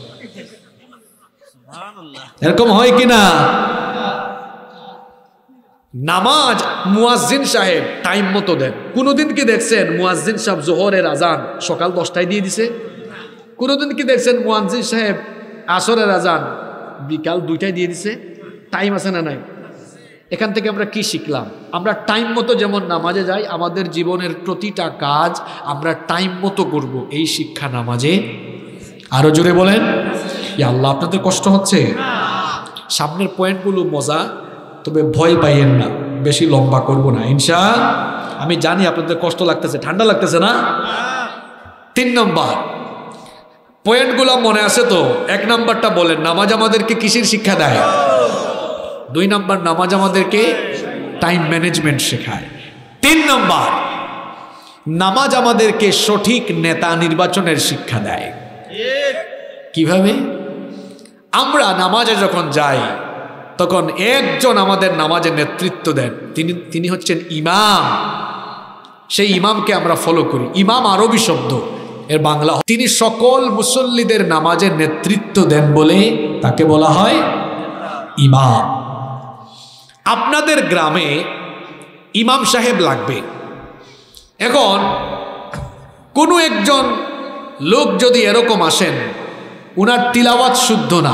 এরকম হয় কিনা? নামাজ মুয়াজ্জিন সাহেব টাইম মতো দেন। কোনোদিন কি দেখছেন মুয়াজ্জিন সাহেব জোহরের আজান সকাল 10টায় দিয়ে দিছে? কোনোদিন কি দেখছেন মুয়াজ্জিন সাহেব আসরের আজান বিকাল 2টায় দিয়ে দিছে? টাইম আছে না নাই? এখান থেকে আমরা কি শিখলাম? আমরা টাইম মতো যেমন নামাজে যাই, আমাদের জীবনের প্রতিটা কাজ আমরা টাইম মতো করব, এই শিক্ষা নামাজে। আরো জোরে বলেন, ইয়া আল্লাহ, আপনাদের কষ্ট হচ্ছে? সামনের পয়েন্টগুলো মজা, তবে ভয় পাইয়েন না, বেশি লম্বা করব না ইনশাআল্লাহ। আমি জানি আপনাদের কষ্ট লাগতেছে, ঠান্ডা লাগতেছে না? 3 নম্বর পয়েন্টগুলো মনে আছে তো? 1 নম্বরটা বলেন, নামাজ আমাদেরকে কিসের শিক্ষা দেয়? 2 নম্বর, নামাজ আমাদেরকে টাইম ম্যানেজমেন্ট শেখায়। 3 নম্বর, নামাজ আমাদেরকে সঠিক নেতা নির্বাচনের শিক্ষা দেয়। কিভাবে? আমরা নামাজে যখন যাই তখন একজন আমাদের নামাজের নেতৃত্ব দেন, তিনি হচ্ছেন ইমাম। সেই ইমামকে আমরা ফলো করি। ইমাম আরবি শব্দ, এর বাংলা, তিনি সকল মুসল্লিদের নামাজের নেতৃত্ব দেন বলে তাকে বলা হয় ইমাম। আপনাদের গ্রামে ইমাম সাহেব লাগবে। এখন কোনো একজন লোক যদি এরকম আসেন, উনার তিলাওয়াত শুদ্ধ না,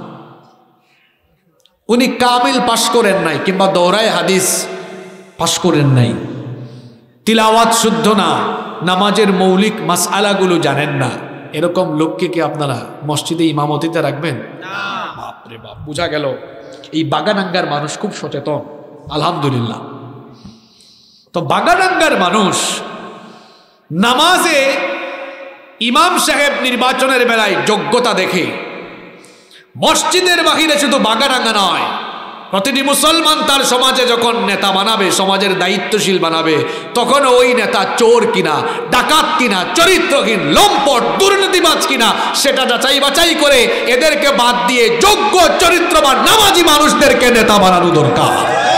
উনি কামিল পাশ করেন নাই, কিংবা দৌরায় হাদিস পাশ করেন নাই, তিলাওয়াত শুদ্ধ না, নামাজের মৌলিক মাসআলাগুলো জানেন না, এরকম লোককে কি আপনারা মসজিদে ইমামতিতে রাখবেন? বাপরে বাপ, বোঝা গেল এই বাগানাঙ্গার মানুষ খুব সচেতন, আলহামদুলিল্লাহ। তো বাগানাঙ্গার মানুষ নামাজে ইমাম সাহেব নির্বাচনের বেলায় যোগ্যতা দেখে, মসজিদের বাহিরে শুধু বাগানাঙ্গা নয়, প্রতিটি মুসলমান তার সমাজে যখন নেতা বানাবে, সমাজের দায়িত্বশীল বানাবে, তখন ওই নেতা চোর কিনা, ডাকাত কিনা, চরিত্রহীন, লম্পট, দুর্নীতিবাজ কিনা, সেটা যাচাই বাছাই করে এদেরকে বাদ দিয়ে যোগ্য চরিত্রবান নামাজি মানুষদেরকে নেতা বানানো দরকার।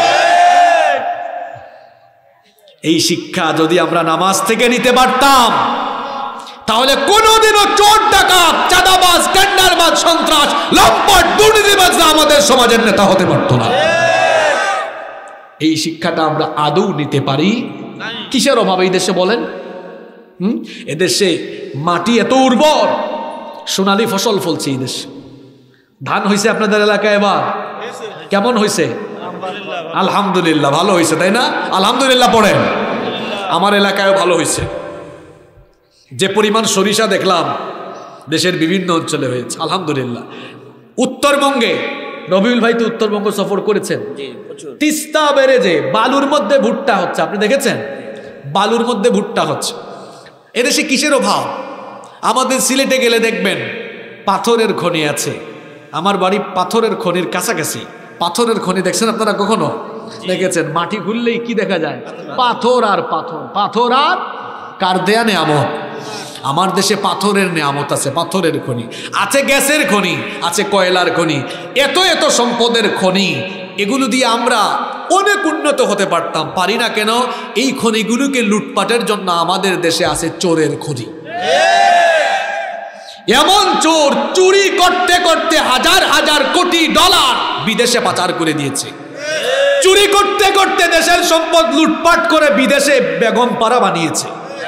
এই শিক্ষা যদি আমরা নামাজ থেকে নিতে পারতাম, তাহলে কোনোদিনও চোর, ডাকাত, চাঁদাবাজ, টেন্ডারবাজ, সন্ত্রাস, লম্পট, দুর্নীতিবাজরা আমাদের সমাজের নেতা হতে পারত না। এই শিক্ষাটা আমরা আদৌ নিতে পারি? কিসের অভাব এই দেশে বলেন? এদেশে মাটি এত উর্বর, সোনালী ফসল ফলছে এই দেশে। ধান হয়েছে আপনাদের এলাকায় এবার? কেমন হয়েছে? আলহামদুলিল্লাহ, ভালো হয়েছে, তাই না? আলহামদুলিল্লাহ পড়েন। আমার এলাকায়ও ভালো হয়েছে। যে পরিমাণ সরিষা দেখলাম দেশের বিভিন্ন অঞ্চলে হয়েছে, আলহামদুলিল্লাহ। উত্তরবঙ্গে, রবিউল ভাই তো উত্তরবঙ্গ সফর করেছেন, তিস্তা ব্যারেজে বালুর মধ্যে ভুট্টা হচ্ছে, আপনি দেখেছেন? বালুর মধ্যে ভুট্টা হচ্ছে। এদেশে কিসের অভাব? আমাদের সিলেটে গেলে দেখবেন পাথরের খনি আছে। আমার বাড়ি পাথরের খনির কাছাকাছি। পাথরের খনি দেখছেন আপনারা কখনো? দেখেছেন? মাটি খুললেই কি দেখা যায়? পাথর আর পাথর, পাথর আর কার দেয়া নেয়ামত। আমার দেশে পাথরের নেয়ামত আছে, পাথরের খনি আছে, গ্যাসের খনি আছে, কয়লার খনি, এত এত সম্পদের খনি, এগুলো দিয়ে আমরা অনেক উন্নত হতে পারতাম, পারি না কেন? এই খনিগুলোকে লুটপাটের জন্য আমাদের দেশে আছে চোরের খনি। এমন চোর চুরি করতে করতে হাজার হাজার কোটি ডলার বিদেশে পাচার করে দিয়েছে। চুরি করতে করতে দেশের সম্পদ লুটপাট করে বিদেশে বেগম পাড়া বানিয়েছে।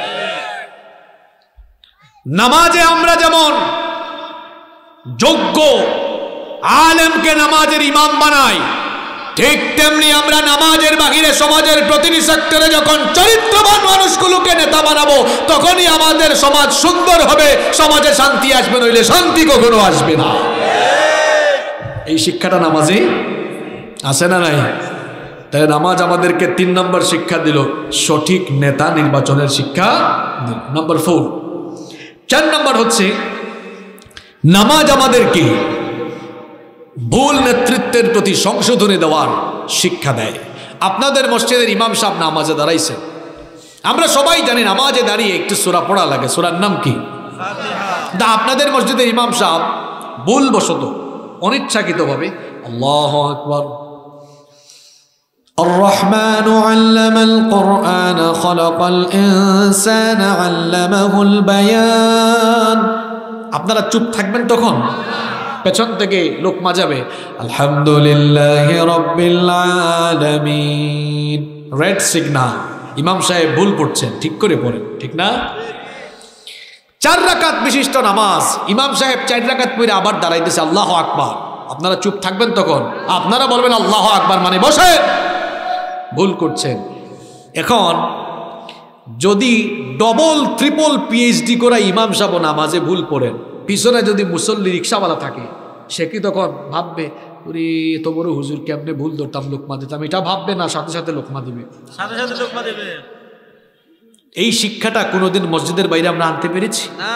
নামাজে আমরা যেমন যোগ্য আলেমকে নামাজের ইমাম বানাই, ঠিক তেমনি আমরা নামাজের বাহিরে সমাজের প্রতিটি সেক্টরে যখন চরিত্রবান মানুষগুলোকে নেতা বানাবো, তখনই আমাদের সমাজ সুন্দর হবে, সমাজে শান্তি আসবে, নইলে শান্তি কখনো আসবে না। এই শিক্ষাটা নামাজে আছে না নাই? তাই নামাজ আমাদেরকে 3 নম্বর শিক্ষা দিল, সঠিক নেতা নির্বাচনের শিক্ষা দিল। নম্বর 4, 4 নম্বর হচ্ছে নামাজ আমাদেরকে ভুল নেতৃত্বের প্রতি সংশোধনী দেওয়ার শিক্ষা দেয়। আপনাদের মসজিদের ইমাম সাহেব নামাজে দাঁড়াইছে, আমরা সবাই জানি নামাজে দাঁড়িয়ে একটু সূরা পড়া লাগে, সূরার নাম কি? ফাতিহা। আপনাদের মসজিদের ইমাম সাহেব ভুলবশত অনিচ্ছাকৃতভাবে আল্লাহু আকবার الرحمن علم القرآن خلق الإنسان علمه البيان, আপনারা চুপ থাকবেন তখন? পেছন থেকে লোক মাজাবে আলহামদুলিল্লাহি রাব্বিল আলামিন, রেড সিগন্যাল, ইমাম সাহেব ভুল পড়ছেন, ঠিক করে পড়েন, ঠিক না? 4 রাকাত বিশিষ্ট নামাজ, ইমাম সাহেব 4 রাকাত পড়ে আবার দাঁড়াইতেছে আল্লাহু আকবার, আপনারা চুপ থাকবেন তখন? আপনারা বলবেন আল্লাহু আকবার মানে বসে, ভুল করছেন। এখন যদি ডবল ট্রিপল পিএইচডি করা ইমাম সাহেব নামাজে ভুল পড়েন, পিছনে যদি মুসল্লি রিক্সাওয়ালা থাকে, সে কি তখন ভাববে ওরে এত বড় হুজুর কেমনে ভুল ধরতাম, লোকমা দিতাম? এটা ভাববে না, সাথে সাথে লোকমা দিবে, সাথে সাথে লোকমা দিবে। এই শিক্ষাটা কোনোদিন মসজিদের বাইরে আমরা আনতে পেরেছি না।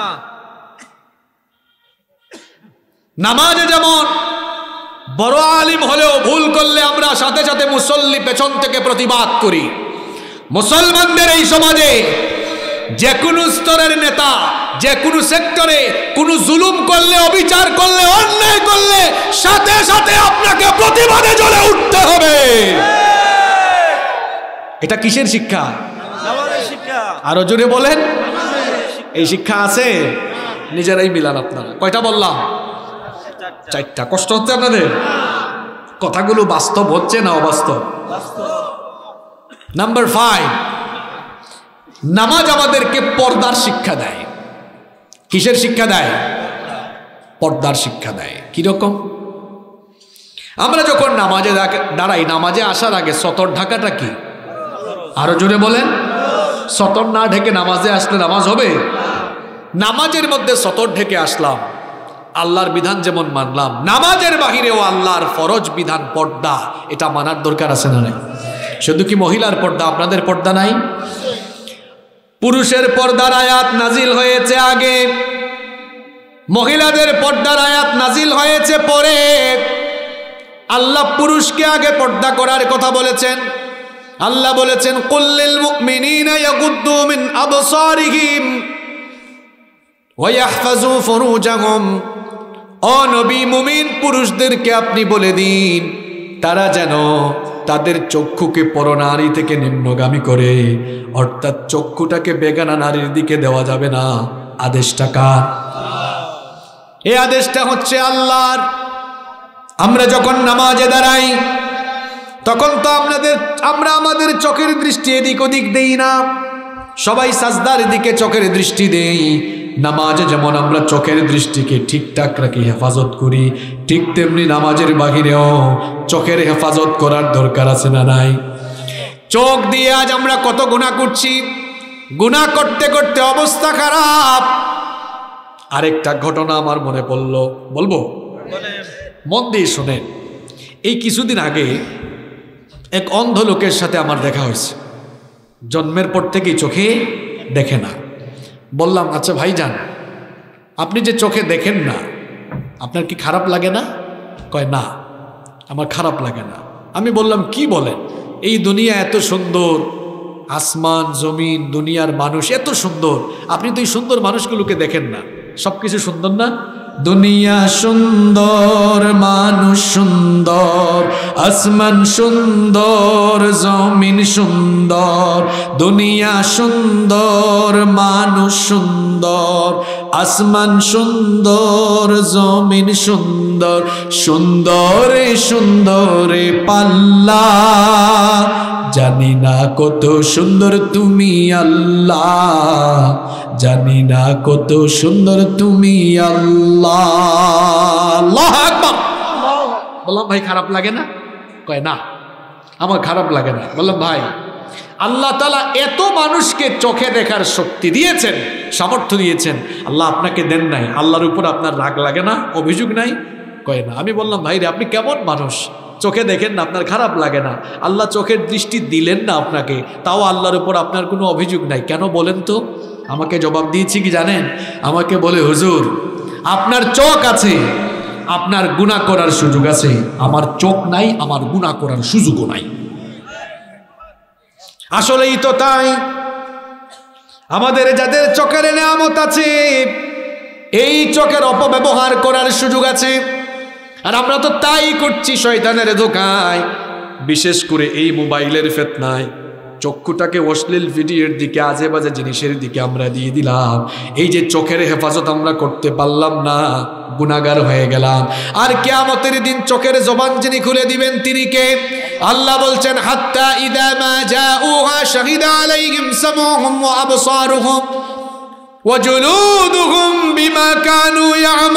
নামাজে যেমন বড় আলিম হলেও ভুল করলে আমরা সাথে সাথে মুসল্লি পেছন থেকে প্রতিবাদ করি, মুসলমানদের এই সমাজে যে কোনো স্তরের নেতা যে কোনো সেক্টরে কোনো জুলুম করলে, অবিচার করলে, অন্যায় করলে সাথে সাথে আপনাকে প্রতিবাদে জ্বলে উঠতে হবে। এটা কিসের শিক্ষা? আরো জোরে বলেন। এই শিক্ষা আছে, নিজেরাই মিলান আপনারা। কয়টা বললাম? 4টা। কষ্ট হচ্ছে আপনাদের? কথাগুলো বাস্তব হচ্ছে না অবাস্তব? নাম্বার 5, নামাজ আমাদেরকে পর্দার শিক্ষা দেয়। কিসের শিক্ষা দেয়? পর্দার শিক্ষা দেয়। কিরকম? আমরা যখন নামাজে দাঁড়াই, নামাজে আসার আগে সতর ঢাকাটা কি? আরো জোরে বলেন। সতর না ঢেকে নামাজে আসলে নামাজ হবে? নামাজের মধ্যে সতর ঢেকে আসলাম, আল্লাহর বিধান যেমন মানলাম, নামাজের বাহিরেও আল্লাহর ফরজ বিধান পর্দা, এটা মানার দরকার আছে না নাই? শুধু কি মহিলার পর্দা, আপনাদের পর্দা নাই? পুরুষের পর্দার আয়াত নাজিল হয়েছে আগে, মহিলাদের পর্দার আয়াত নাজিল হয়েছে পরে। আল্লাহ পুরুষকে আগে পর্দা করার কথা বলেছেন। আল্লাহ বলেছেন কুল্লিল মুমিনিনা ইয়াগুদ্দু মিন আবসারিহিম ওয়া ইয়াহফাজু ফুরুজাহুম, ও নবী, মুমিন পুরুষদেরকে আপনি বলে দিন তারা যেন তাদের চক্ষুকে পরনারী থেকে নিম্নগামী করে, অর্থাৎ চক্ষুটাকে বেগানা নারীর দিকে দেওয়া যাবে না। আদেশটা কার? এই আদেশটা হচ্ছে আল্লাহর। আমরা যখন নামাজে দাঁড়াই তখন তো আমরা আমাদের চোখের দৃষ্টি এদিক ওদিক দেই না, সবাই সাজদার দিকে চোখের দৃষ্টি দেই। নামাজে যেমন আমরা চোখের দৃষ্টিকে ঠিকঠাক রাখি, হেফাজত করি, ঠিক তেমনি নামাজের বাহিরেও চোখের হেফাজত করার দরকার আছে না নাই? চোখ দিয়ে আজ আমরা কত গুনাহ করছি, গুনাহ করতে করতে অবস্থা খারাপ। আরেকটা ঘটনা আমার মনে পড়লো, বলবো? মন দিয়ে শোনেন। এই কিছুদিন আগে এক অন্ধ লোকের সাথে আমার দেখা হয়েছে, জন্মের পর থেকেই চোখে দেখে না। বললাম আচ্ছা ভাইজান, আপনি যে চোখে দেখেন না, আপনার কি খারাপ লাগে না? কয় না, আমার খারাপ লাগে না। আমি বললাম কি বলেন, এই দুনিয়া এত সুন্দর, আসমান জমিন দুনিয়ার মানুষ এত সুন্দর, আপনি তো এই সুন্দর মানুষগুলোকে দেখেন না, সবকিছু সুন্দর না? দুনিয়া সুন্দর, মানুষ সুন্দর, আসমান সুন্দর, জমিন সুন্দর। দুনিয়া সুন্দর, মানুষ সুন্দর, আসমান সুন্দর, জমিন সুন্দর। সুন্দরে সুন্দরে পাল্লা, জানি না কত সুন্দর তুমি আল্লাহ, জানি না কত সুন্দর তুমি আল্লাহ। আল্লাহু আকবার। বললাম ভাই খারাপ লাগে না? কয় না আমার খারাপ লাগে না। বললাম ভাই আল্লাহ তাআলা এত মানুষকে চোখে দেখার শক্তি দিয়েছেন, সামর্থ্য দিয়েছেন, আল্লাহ আপনাকে দেন নাই, আল্লাহর উপর আপনার রাগ লাগে না, অভিযোগ নাই? কয় না। আমি বললাম ভাই রে আপনি কেমন মানুষ, চোখে দেখেন না, আপনার খারাপ লাগে না, আল্লাহ চোখের দৃষ্টি দিলেন না আপনাকে, তাও আল্লাহর উপর আপনার কোনো অভিযোগ নাই, কেন বলেন তো? আমাকে জবাব দিয়েছি কি জানেন? আমাকে বলে হুজুর আপনার চোখ আছে, আপনার গুনাহ করার সুযোগ আছে, আমার চোখ নাই, আমার গুনাহ করার সুযোগও নাই। আসলেই তো তাই, আমাদের যাদের চোখের নেয়ামত আছে এই চোখের অপব্যবহার করার সুযোগ আছে, আর আমরা তো তাই করছি শয়তানের ধোঁকায়। বিশেষ করে এই মোবাইলের ফিতনায় চক্ষুটাকে অশ্লীল ভিডিওর দিকে, আজে বাজে জিনিসের দিকে আমরা দিয়ে দিলাম। এই যে চোখের হেফাজত আমরা করতে পারলাম না, গুনাহগার হয়ে গেলাম। আর কিয়ামতের দিন চোখের জবান যিনি খুলে দিবেন তিনি কে? আল্লাহ বলছেন হাত্তা ইযা মা জাউহা শাহিদা আলাইহিম সামউহুম ওয়া আবসারুহুম ওয়া জুলুদুহুম বিমা কানু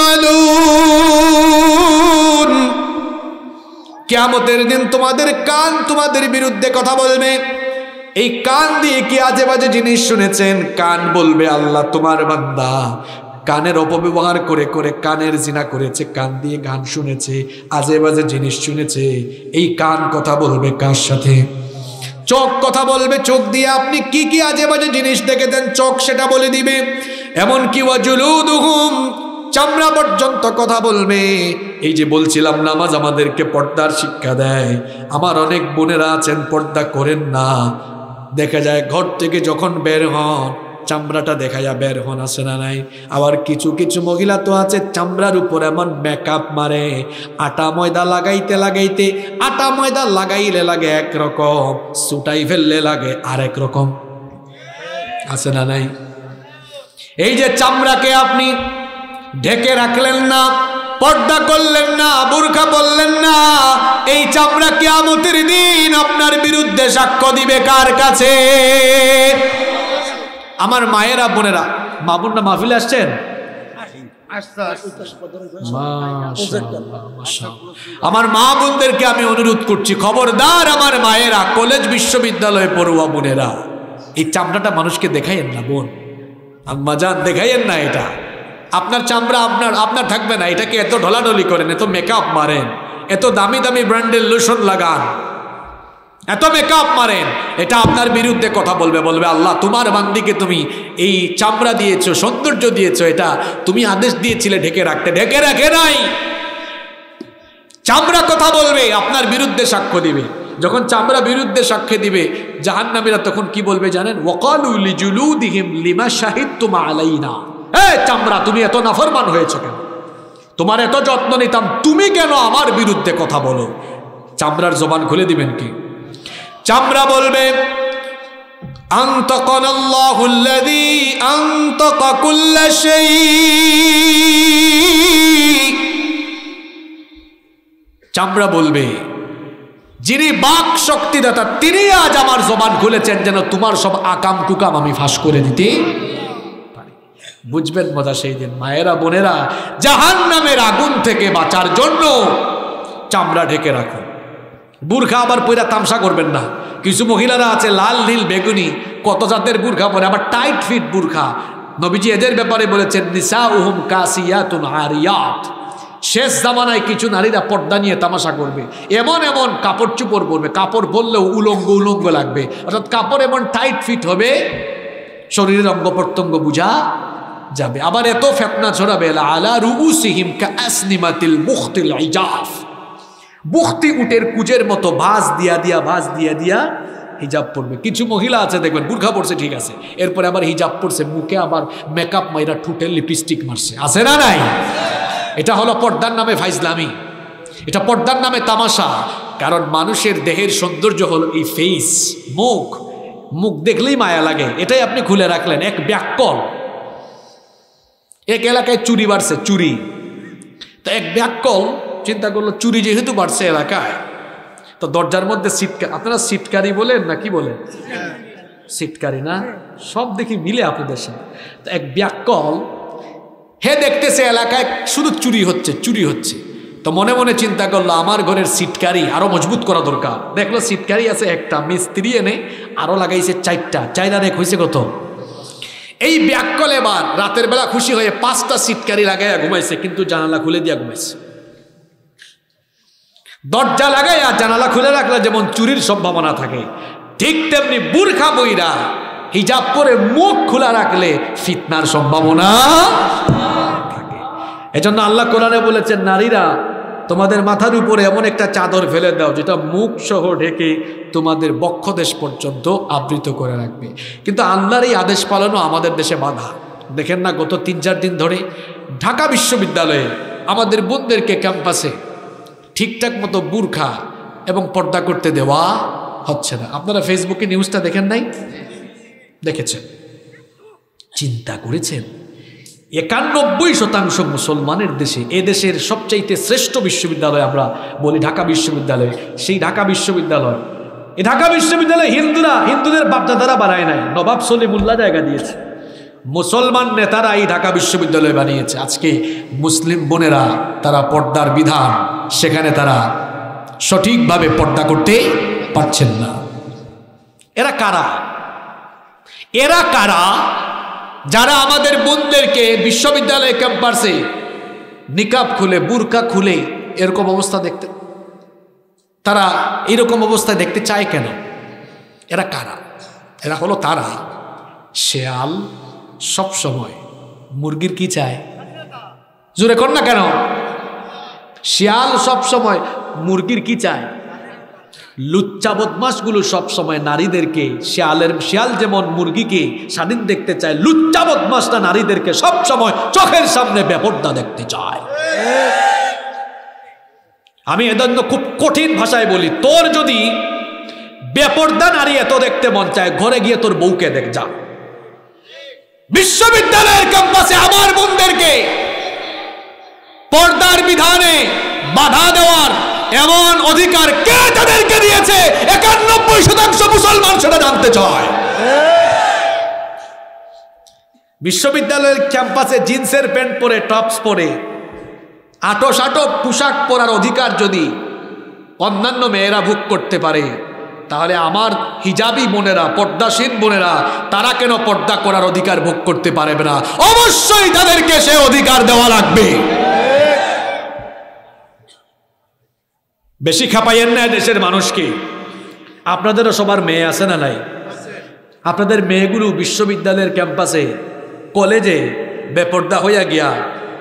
ইয়ামালুন। কিয়ামতের দিন তোমাদের কান তোমাদের বিরুদ্ধে কথা বলবে। এই কান দিয়ে কি আজে বাজে জিনিস শুনেছেন? কান বলবে আল্লাহ তোমার বান্দা কানের অপব্যবহার করে করে কানের জিনা করেছে, কান দিয়ে গান শুনেছে, আজে বাজে জিনিস শুনেছে। এই কান কথা বলবে কার সাথে? চোখ কথা বলবে, চোখ দিয়ে আপনি কি কি আজে বাজে জিনিস দেখেছেন চোখ সেটা বলে দিবে। এমনকি ওয়াজুলুদুহুম চামড়া পর্যন্ত কথা বলবে। এই যে বলছিলাম নামাজ আমাদেরকে পর্দার শিক্ষা দেয়, আমার অনেক বোনেরা আছেন পর্দা করেন না, দেখা যায় ঘর থেকে যখন বের হন চামড়াটা দেখা যায় বের হন, আছে না নাই? আবার কিছু কিছু মহিলা তো আছে চামড়ার উপর এমন মেকআপ মারে, আটা ময়দা লাগাইতে লাগাইতে, আটা ময়দা লাগাইলে লাগে একরকম, সুটাই ফেললে লাগে আরেক রকম, আছে না নাই? এই যে চামড়াকে আপনি ঢেকে রাখলেন না, পর্দা করলেন না, বুরকা পরলেন না, এই চামড়া কিয়ামতের দিন আপনার বিরুদ্ধে সাক্ষ্য দিবে কার কাছে? আমার মায়েরা বোনেরা, মা বোনরা মাহফিলে আসছেন? আমার মা বোনদেরকে আমি অনুরোধ করছি, খবরদার আমার মায়েরা, কলেজ বিশ্ববিদ্যালয়ে পড়ুয়া বোনেরা, এই চামড়াটা মানুষকে দেখাইয়েন না বোন, আম্মা জান দেখাইয়েন না। এটা আপনার চামড়া আপনার থাকবে না, এটাকে এত ঢলাঢলি করেন, এত মেকআপ মারেন, এত দামি দামি ব্র্যান্ডের লোশন লাগান, এত মেকআপ মারেন, এটা আপনার বিরুদ্ধে কথা বলবে। বলবে আল্লাহ তোমার বান্দিকে তুমি এই চামড়া দিয়েছো, সৌন্দর্য দিয়েছো, এটা তুমি আদেশ দিয়েছিলে ঢেকে রাখতে, ঢেকে রাখে নাই। চামড়া কথা বলবে, আপনার বিরুদ্ধে সাক্ষ্য দিবে। যখন চামড়া বিরুদ্ধে সাক্ষ্য দিবে জাহান্নামীরা তখন কি বলবে জানেন? ওয়াকালু লিজুলুদিহিম লিমা শাহিদতুম আলাইনা। চামড়া তুমি এত নাফরমান হয়েছো কেন? তোমার এত যত্ন নিতাম, তুমি কেন আমার বিরুদ্ধে কথা বলো? চামড়ার জবান খুলে দিবেন কি? চামড়া বলবে আনতাকানাল্লাহুল্লাযী আনতাকা কুল্লা শাই। চামড়া বলবে যিনি বাক শক্তিদাতা তিনি আজ আমার জবান খুলেছেন যেন তোমার সব আকাম কুকাম আমি ফাঁস করে দিতে পারি। বুঝবেন মজা সেই দিন। মায়েরা বোনেরা, জাহান্নামের আগুন থেকে বাঁচার জন্য চামড়া ঢেকে রাখুন। বুরখা আবার পয়রা তামসা করবেন না। কিছু মহিলারা আছে লাল নীল বেগুনি কত জাতের বুরখা পরে, আবার টাইট ফিট বুরখা। নবীজি এদের ব্যাপারে বলেছেন নিসাউহুম কাসিয়াতুন আরিয়াত। শেষ জামানায় কিছু নারীরা পর্দা নিয়ে তামাশা করবে, এমন এমন কাপড় চুপড় পরবে, কাপড় বললেও উলঙ্গ উলঙ্গ লাগবে, অর্থাৎ কাপড় এমন টাইট ফিট হবে শরীরের অঙ্গ প্রত্যঙ্গ বুঝা যাবে। আবার এত ফেতনা ছড়াবে আলা রুউসিহিম কাসনিমাতিল মুখতিল ইজাফ। বুখতি উটের কুজের মতো ভাঁজ দিয়া দিয়া হিজাব পরবে। কিছু মহিলা আছে দেখবেন বুরখা পরছে ঠিক আছে, এরপরে আবার হিজাব পরছে, মুখে আবার মেকআপ মাইরা ঠুটে লিপস্টিক মারছে, আছে না নাই? এটা হলো পর্দার নামে ফাইজলামি, এটা পর্দার নামে তামাশা। কারণ মানুষের দেহের সৌন্দর্য হলো এই ফেস, মুখ, মুখ দেখলেই মায়া লাগে, এটাই আপনি খুলে রাখলেন। এক ব্যাককল, এক এলাকায় চুরি বাড়ছে, চুরি, তো এক ব্যাককল চিন্তা করলো চুরি যেহেতু বাড়ছে এলাকায়, তো দরজার মধ্যে সিটকারি, আপনারা সিটকারি বলেন না কি বলেন? সিটকারি না, সব দেখি মিলে আপনাদের সাথে। তো এক ব্যাককল হে দেখতেছে এলাকায় শুধু চুরি হচ্ছে, চুরি হচ্ছে, তো মনে মনে চিন্তা করলো আমার ঘরের সিটকারি আরো মজবুত করা দরকার। দেখলো সিটকারি আছে একটা, মিস্ত্রি এনে আরো লাগাইছে চারটা, চাইদার এক হয়েছে কত? এই ব্যাককল এবার রাতের বেলা খুশি হয়ে 5টা সিটকারি লাগাইয়া ঘুমাইছে, কিন্তু জানালা খুলে দিয়া ঘুমাইছে। দরজা লাগাইয়া জানালা খুলে রাখলে যেমন চুরির সম্ভাবনা থাকে, ঠিক তেমনি বুরখা বইরা হিজাব পরে মুখ খোলা রাখলে ফিতনার সম্ভাবনা থাকে। এজন্য আল্লাহ কোরআনে বলেছেন, নারীরা তোমাদের মাথার উপরে এমন একটা চাদর ফেলে দাও যেটা মুখ সহ ঢেকে তোমাদের বক্ষদেশ পর্যন্ত আবৃত করে রাখবে। কিন্তু আল্লাহর এই আদেশ পালনও আমাদের দেশে বাধা। দেখেন না, গত 3-4 দিন ধরে ঢাকা বিশ্ববিদ্যালয়ে আমাদের বোনদেরকে ক্যাম্পাসে ঠিকঠাক মতো বুরখা এবং পর্দা করতে দেওয়া হচ্ছে না। আপনারা ফেসবুকে নিউজটা দেখেন নাই? দেখেছেন? চিন্তা করেছেন 91% মুসলমানের দেশে, এ দেশের সবচাইতে শ্রেষ্ঠ বিশ্ববিদ্যালয় আমরা বলি ঢাকা বিশ্ববিদ্যালয়, সেই ঢাকা বিশ্ববিদ্যালয়, এই ঢাকা বিশ্ববিদ্যালয় হিন্দুদের বাপদাদারা বানায় নাই, নবাব সলিমুল্লাহ জায়গা দিয়েছে, মুসলমান নেতারা এই ঢাকা বিশ্ববিদ্যালয় বানিয়েছে। আজকে মুসলিম বোনেরা তারা পর্দার বিধান, সেখানে তারা সঠিকভাবে পর্দা করতে পারছেন না। এরা কারা? এরা কারা যারা আমাদের বোনদেরকে বিশ্ববিদ্যালয় ক্যাম্পাসে নিকাব খুলে বুরকা খুলে এরকম অবস্থা দেখতে, তারা এরকম অবস্থায় দেখতে চায় কেন? এরা কারা? এরা হলো তারা, শেয়াল সব সময় মুরগির কি চায়? জোরে কর না কেন? শিয়াল সব সময় মুরগির কি চায়? লুচ্চা বদমাশগুলো সব সময় নারীদেরকে, শিয়াল যেমন মুরগিকে স্বাধীন দেখতে চায়, লুচ্চা বদমাশটা নারীদেরকে সব সময় চোখের সামনে বেপর্দা দেখতে চায়। আমি এজন্য খুব কঠিন ভাষায় বলি, তোর যদি বেপর্দা নারী এত দেখতে মন চায়, ঘরে গিয়ে তোর বউকে দেখ যা। বিশ্ববিদ্যালয়ের ক্যাম্পাসে আমার বোনদেরকে পর্দার বিধানে বাধা দেওয়ার এমন অধিকার কে তাদেরকে দিয়েছে? 91% মুসলমান সেটা জানতে চায়। বিশ্ববিদ্যালয়ের ক্যাম্পাসে জিন্সের প্যান্ট পরে, টপস পরে, আটো পোশাক পরার অধিকার যদি অন্যান্য মেয়েরা ভোগ করতে পারে, তাহলে আমার হিজাবি বোনেরা, পর্দাসীন বোনেরা, তারা কেন পর্দা করার অধিকার ভোগ করতে পারবে না? অবশ্যই তাদেরকে সে অধিকার দেওয়া লাগবে। বেশি খাপাইয়েন না দেশের মানুষকে। আপনাদেরও সবার মেয়ে আছে না নাই? আপনাদের মেয়েগুলো বিশ্ববিদ্যালয়ের ক্যাম্পাসে, কলেজে বেপর্দা হইয়া গিয়া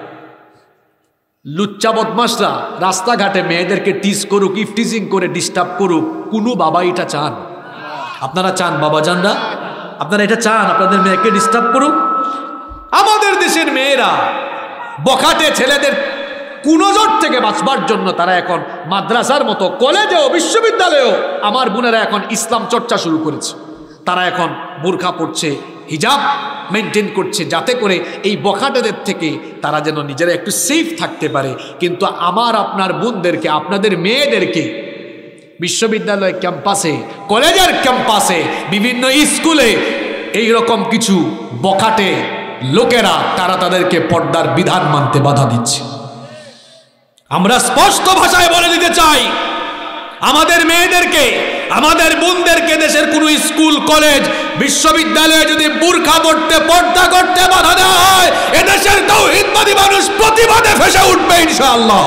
লুচ্চা বদমাশরা রাস্তাঘাটে মেয়েদেরকে টিজ করুক, ইফটিজিং করে ডিস্টার্ব করুক, কোনো বাবা এটা চান? আপনারা চান বাবা জানরা? আপনারা এটা চান আপনাদের মেয়েকে ডিস্টার্ব করুক? আমাদের দেশের মেয়েরা বখাটে ছেলেদের কুনজর থেকে বাঁচবার জন্য তারা এখন মাদ্রাসার মতো কলেজেও বিশ্ববিদ্যালয়েও আমার বোনেরা এখন ইসলাম চর্চা শুরু করেছে। তারা এখন বোরখা পড়ছে, হিজাব মেনটেন করছে, যাতে করে এই বখাটেদের থেকে তারা যেন নিজেরা একটু সেফ থাকতে পারে। কিন্তু আমার আপনার বোনদেরকে, আপনাদের মেয়েদেরকে বিশ্ববিদ্যালয় ক্যাম্পাসে, কলেজের ক্যাম্পাসে, বিভিন্ন স্কুলে এই রকম কিছু বখাটে লোকেরা তারা তাদেরকে পর্দার বিধান মানতে বাধা দিচ্ছে। আমরা স্পষ্ট ভাষায় বলে দিতে চাই, আমাদের মেয়েদেরকে, আমাদের বোনদেরকে দেশের কোন স্কুল, কলেজ, বিশ্ববিদ্যালয়ে যদি বুরখা পড়তে, পর্দা করতে বাধা দেওয়া হয়, এদেশের তাওহীদবাদী মানুষ প্রতিবাদে ফেসে উঠবে ইনশাআল্লাহ।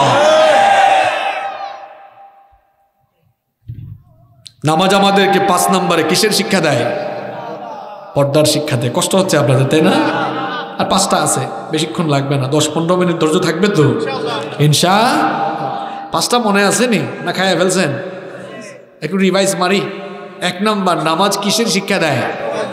নামাজ আমাদেরকে 5 নম্বরে কিসের শিক্ষা দেয়? পর্দার শিক্ষা দেয়। কষ্ট হচ্ছে আপনাদের, তাই না? আর 5টা আছে, বেশিক্ষণ লাগবে না, 10-15 মিনিট ধৈর্য থাকবে তো ইনশাআল্লাহ। 5টা মনে আছে নি না খাইয়া ফেলছেন? একটু রিভাইজ মারি, এক নাম্বার, নামাজ কিসের শিক্ষা দেয়?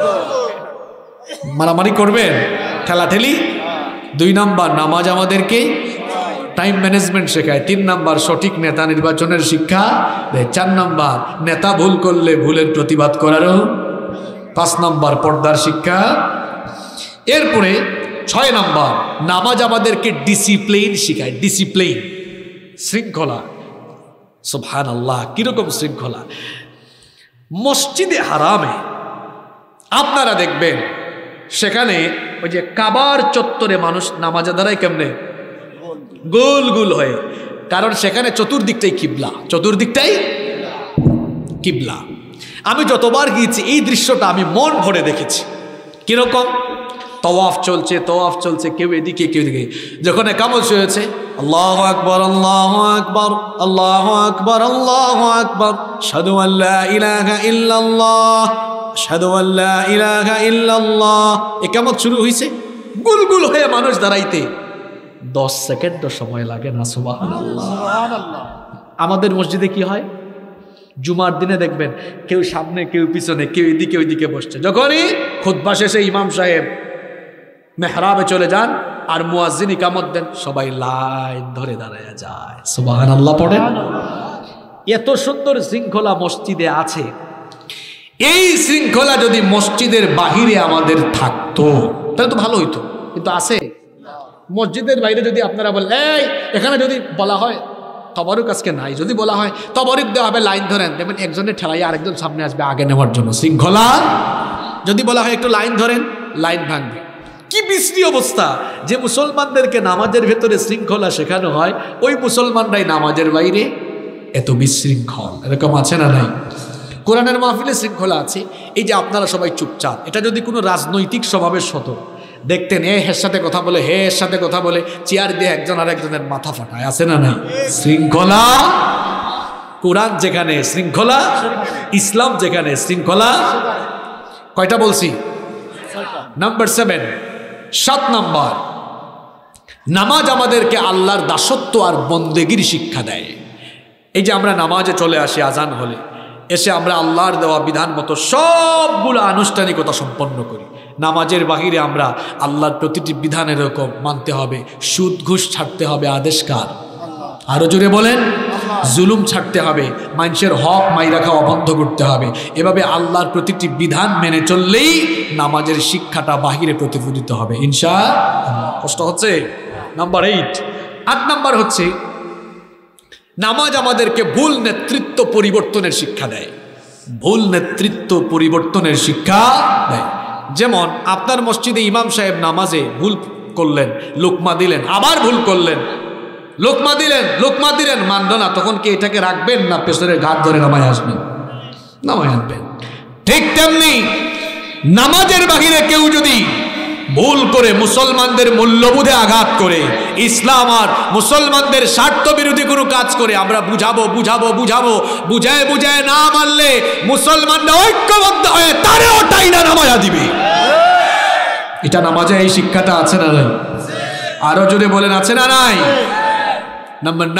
মারামারি করবেন, ঠেলাঠেলি। 2 নাম্বার, নামাজ আমাদেরকে টাইম ম্যানেজমেন্ট শেখায়। 3 নাম্বার, সঠিক নেতা নির্বাচনের শিক্ষা দেয়। 4 নাম্বার, নেতা ভুল করলে ভুলের প্রতিবাদ করারও। 5 নাম্বার, পর্দার শিক্ষা। এরপরে 6 নাম্বার, নামাজ আমাদেরকে ডিসিপ্লিন শিখায়। ডিসিপ্লিন, শৃঙ্খলা। সুবহানাল্লাহ, কিরকম শৃঙ্খলা! মসজিদে হারামে আপনারা দেখবেন সেখানে ওই যে কাবার চত্বরে মানুষ নামাজে দাঁড়ায় কেমনে? গোল গোল হয়ে। কারণ সেখানে চতুর্দিকটাই কিবলা, চতুর্দিকটাই কিবলা। আমি যতবার গিয়েছি এই দৃশ্যটা আমি মন ভরে দেখেছি। কিরকম? তওয়াফ চলছে, তওয়াফ চলছে, কেউ এদিকে কেউ এদিকে। যখন একামত হয়েছে, আল্লাহু আকবার, আল্লাহু আকবার, আল্লাহু আকবার, আল্লাহু আকবার, আশহাদু আল্লা ইলাহা ইল্লাল্লাহ, আশহাদু আল্লা ইলাহা ইল্লাল্লাহ। একামত শুরু হয়েছে, গুলগুল হয়ে মানুষ দাঁড়াইতে 10 সেকেন্ডও সময় লাগে না। সুবহানাল্লাহ, সুবহানাল্লাহ। আমাদের মসজিদে কি হয়? জুমার দিনে দেখবেন কেউ সামনে, কেউ পিছনে, কেউ এদিকে ওইদিকে বসছে। যখনই খুতবা শেষে ইমাম সাহেব মেহরাবে চলে যান আর মুয়াজ্জিন ইকামত দেন, সবাই লাইন ধরে দাঁড়ায় যায়, সুবহানাল্লাহ পড়েন। এত সুন্দর শৃঙ্খলা মসজিদে আছে। এই শৃঙ্খলা যদি মসজিদের বাহিরে আমাদের থাকতো তাহলে তো ভালো হইতো, কিন্তু আছে। মসজিদের বাইরে যদি আপনারা বলেন, এই এখানে যদি বলা হয় তবরুক আজকে নাই, যদি বলা হয় তবরুক দেওয়া হবে, লাইন ধরেন, দেখবেন একজনের ঠেলাই আরেকজন সামনে আসবে আগে নেওয়ার জন্য। শৃঙ্খলা। যদি বলা হয় একটু লাইন ধরেন, লাইন ভাঙবে। কি বিশ্রী অবস্থা! যে মুসলমানদেরকে নামাজের ভেতরে শৃঙ্খলা শেখানো হয়, ওই মুসলমানরাই নামাজের বাইরে এত বিশৃঙ্খল। এরকম আছে না নাই? কোরআনের মাহফিলে শৃঙ্খলা আছে। এই যে আপনারা সবাই চুপচাপ, এটা যদি কোনো রাজনৈতিক স্বভাবের হতো, দেখতেন এ হের সাথে কথা বলে, হে এর সাথে কথা বলে, চেয়ার দিয়ে একজন আর একজনের মাথা ফাটায়। আছে না নাই? শৃঙ্খলা। কোরআন যেখানে শৃঙ্খলা, ইসলাম যেখানে শৃঙ্খলা। কয়টা বলছি? নাম্বার 7, 7 নাম্বার, নামাজ আমাদেরকে আল্লাহর দাসত্ব আর বন্দেগীর শিক্ষা দেয়। এই যে আমরা নামাজে চলে আসি আজান হলে, এসে আমরা আল্লাহর দেওয়া বিধান মতো সবগুলো আনুষ্ঠানিকতা সম্পন্ন করি। নামাজের বাহিরে আমরা আল্লাহর প্রতিটি বিধান এরকম মানতে হবে। সুদ ঘুষ ছাড়তে হবে, আদেশ কার? আরো জোরে বলেন। জুলুম ছাড়তে হবে, মানুষের হক মাইরা খাওয়া বন্ধ করতে হবে। এভাবে আল্লাহর প্রতিটি বিধান মেনে চললেই নামাজের শিক্ষাটা বাহিরে প্রতিফলিত হবে ইনশাআল্লাহ। কষ্ট হচ্ছে? নাম্বার 8 নাম্বার হচ্ছে নামাজ আমাদেরকে ভুল নেতৃত্ব পরিবর্তনের শিক্ষা দেয়। ভুল নেতৃত্ব পরিবর্তনের শিক্ষা দেয়। যেমন আপনার মসজিদে ইমাম সাহেব নামাজে ভুল করলেন, লোকমা দিলেন, আবার ভুল করলেন, লোকমা দিলেন, মানল না, তখন কি এটাকে রাখবেন না পেছনের ঘাট ধরে নামায় আসবেন? নামায় আনবেন। ঠিক তেমনি নামাজের বাহিরে কেউ যদি ভুল করে মুসলমানদের মূল্যবোধে আঘাত করে, ইসলাম আর মুসলমানদের স্বার্থ বিরোধী কোনো কাজ করে, আমরা বুঝাবো বুঝায় না মানলে মুসলমানরা ঐক্যবদ্ধ হয়ে তারেও টাইনা নামায়া দিবে। এটা নামাজে এই শিক্ষাটা আছে না নাই? আরো জোরে বলেন, আছে না নাই? নাম্বার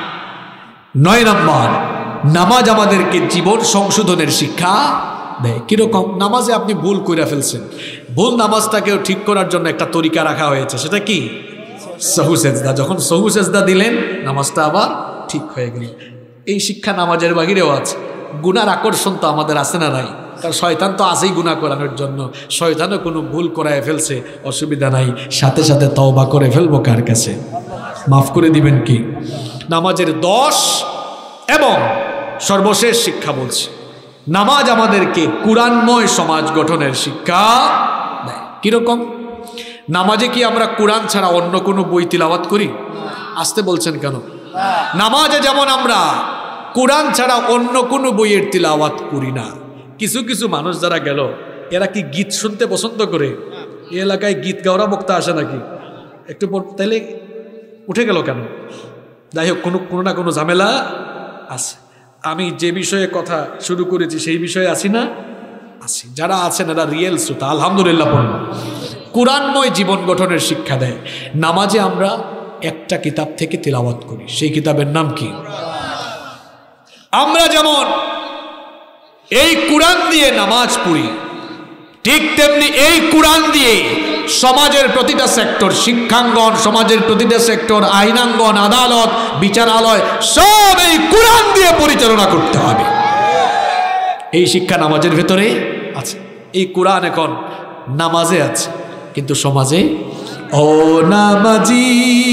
9 নাম্বার, নামাজ আমাদেরকে জীবন সংশোধনের শিক্ষা দেয়। কিরকম? নামাজে আপনি ভুল করে ফেলছেন, ভুল নামাজটাকেও ঠিক করার জন্য একটা তরিকা রাখা হয়েছে। সেটা কি? সহু সেজদা। যখন সহু সেজদা দিলেন, নামাজটা আবার ঠিক হয়ে গেল। এই শিক্ষা নামাজের বাহিরেও আছে। গুনার আকর্ষণ তো আমাদের আছে না নাই? কারণ শয়তান তো আছেই গুনাহ করানোর জন্য। শয়তানও কোনো ভুল করায় ফেলছে, অসুবিধা নাই, সাথে সাথে তওবা করে ফেলবো কার কাছে? মাফ করে দিবেন কি? নামাজের 10 এবং সর্বশেষ শিক্ষা বলছি, নামাজ আমাদেরকে কুরআনময় সমাজ গঠনের শিক্ষা দেয়। কিরকম? নামাজে কি আমরা কোরআন ছাড়া অন্য কোনো বই তিলাওয়াত করি? আসতে বলছেন কেন? নামাজে যেমন আমরা কোরআন ছাড়া অন্য কোনো বইয়ের তিলাওয়াত করি না। কিছু কিছু মানুষ যারা গেল, এরা কি গীত শুনতে পছন্দ করে? এই এলাকায় গীত গাওয়া বক্তা আসে নাকি? একটু তাইলে উঠে গেল কেন? যাই হোক, কোনো না কোনো ঝামেলা আছে। আমি যে বিষয়ে কথা শুরু করেছি সেই বিষয়ে আছি না? আছি। যারা আছেন এরা রিয়েল শ্রোতা, আলহামদুলিল্লাহ পড়ুন। কোরআনময় জীবন গঠনের শিক্ষা দেয়। নামাজে আমরা একটা কিতাব থেকে তিলাওয়াত করি, সেই কিতাবের নাম কি? আমরা যেমন এই কোরআন দিয়ে নামাজ পড়ি, ঠিক তেমনি এই কোরআন দিয়ে সমাজের প্রতিটা সেক্টর, শিক্ষাঙ্গন, সমাজের প্রতিটা সেক্টর, আইনাঙ্গন, আদালত, বিচারালয় সব এই কোরআন দিয়ে পরিচালনা করতে হবে। এই শিক্ষা নামাজের ভেতরে আছে। এই কোরআন এখন নামাজে আছে, কিন্তু সমাজে ও নামাজি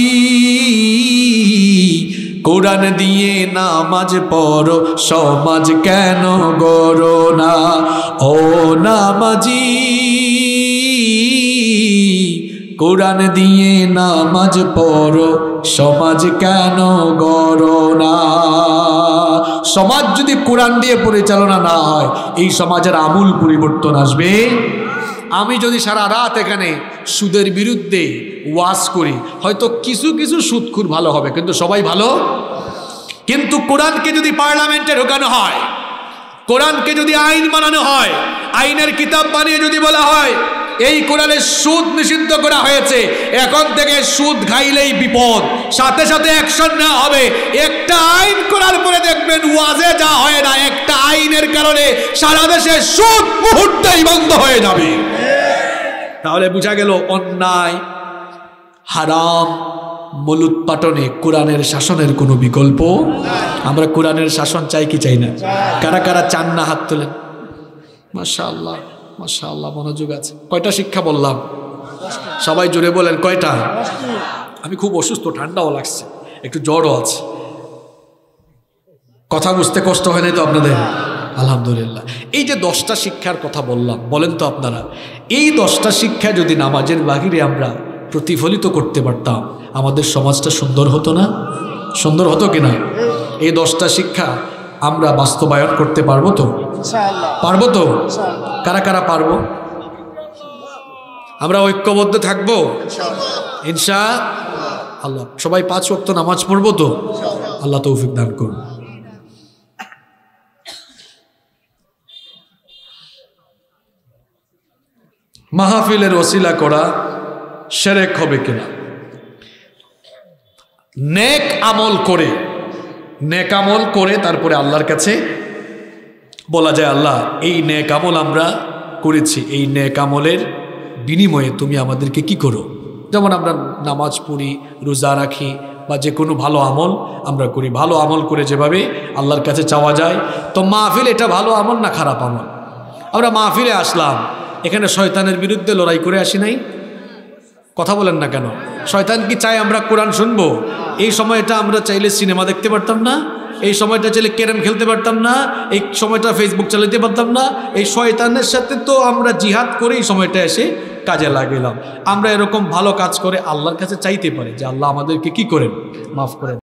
কোরআন দিয়ে নামাজ পড়ো, সমাজ কেন গড়ো না? ও নামাজি কোরআন দিয়ে নামাজ পড়ো, সমাজ কেন গড়ো না? সমাজ যদি কোরআন দিয়ে পরিচালনা না হয়, এই সমাজের আমূল পরিবর্তন আসবে। আমি যদি সারা রাত এখানে সুদের বিরুদ্ধে ওয়াজ করি, হয়তো কিছু কিছু সুদখোর ভালো হবে, কিন্তু সবাই ভালো। কিন্তু কোরআনকে যদি পার্লামেন্টে ঢোকানো হয়, কোরআনকে যদি আইন বানানো হয়, আইনের কিতাব বানিয়ে যদি বলা হয় এই কোরআনে সুদ নিষিদ্ধ করা হয়েছে, এখন থেকে সুদ খাইলেই বিপদ, সাথে সাথে অ্যাকশন নেওয়া হবে। একটা আইন করার পরে দেখবেন ওয়াজে যা হয় না, একটা আইনের কারণে সারা দেশে সুদ মুহূর্তেই বন্ধ হয়ে যাবে। তাহলে বোঝা গেল অন্যায়, হারাম, মূলোৎপাটনে কোরআনের শাসনের কোনো বিকল্প। আমরা কোরআনের শাসন চাই কি চাই না? কারা কারা চান না হাত তোলেন। মাশাআল্লাহ, মাশাআল্লাহ, মনোযোগ আছে। কয়টা শিক্ষা বললাম? সবাই জোরে বলেন কয়টা? আমি খুব অসুস্থ, ঠান্ডাও লাগছে, একটু জ্বরও আছে। কথা বুঝতে কষ্ট হয় নাই তো আপনাদের? আলহামদুলিল্লাহ। এই যে 10টা শিক্ষার কথা বললাম, বলেন তো আপনারা, এই 10টা শিক্ষা যদি নামাজের বাহিরে আমরা প্রতিফলিত করতে পারতাম, আমাদের সমাজটা সুন্দর হতো না? সুন্দর হতো কিনা? এই 10টা শিক্ষা আমরা বাস্তবায়ন করতে পারবো তো? পারবো তো? কারা কারা পারবো? আমরা ঐক্যবদ্ধ থাকবো ইনশাআল্লাহ। সবাই 5 ওয়াক্ত নামাজ পড়বো তো? আল্লাহ তৌফিক দান করুন। মাহফিলের ওসিলা করা শিরক হবে কিনা? নেক আমল করে তারপরে আল্লাহর কাছে বলা যায়, আল্লাহ এই নেক আমল আমরা করেছি, এই নেক আমলের বিনিময়ে তুমি আমাদেরকে কি করো? যেমন আমরা নামাজ পড়ি, রোজা রাখি, বা যে কোনো ভালো আমল আমরা করি, ভালো আমল করে যেভাবে আল্লাহর কাছে চাওয়া যায়। তো মাহফিল এটা ভালো আমল না খারাপ আমল? আমরা মাহফিলে আসলাম, এখানে শয়তানের বিরুদ্ধে লড়াই করে আসি নাই? কথা বলেন না কেন? শয়তান কি চাই আমরা কোরআন শুনবো? এই সময়টা আমরা চাইলে সিনেমা দেখতে পারতাম না? এই সময়টা চাইলে ক্যারেম খেলতে পারতাম না? এই সময়টা ফেসবুক চালাতে পারতাম না? এই শয়তানের সাথে তো আমরা জিহাদ করে এই সময়টা এসে কাজে লাগাইলাম। আমরা এরকম ভালো কাজ করে আল্লাহর কাছে চাইতে পারি যে আল্লাহ আমাদেরকে কি করেন? মাফ করেন।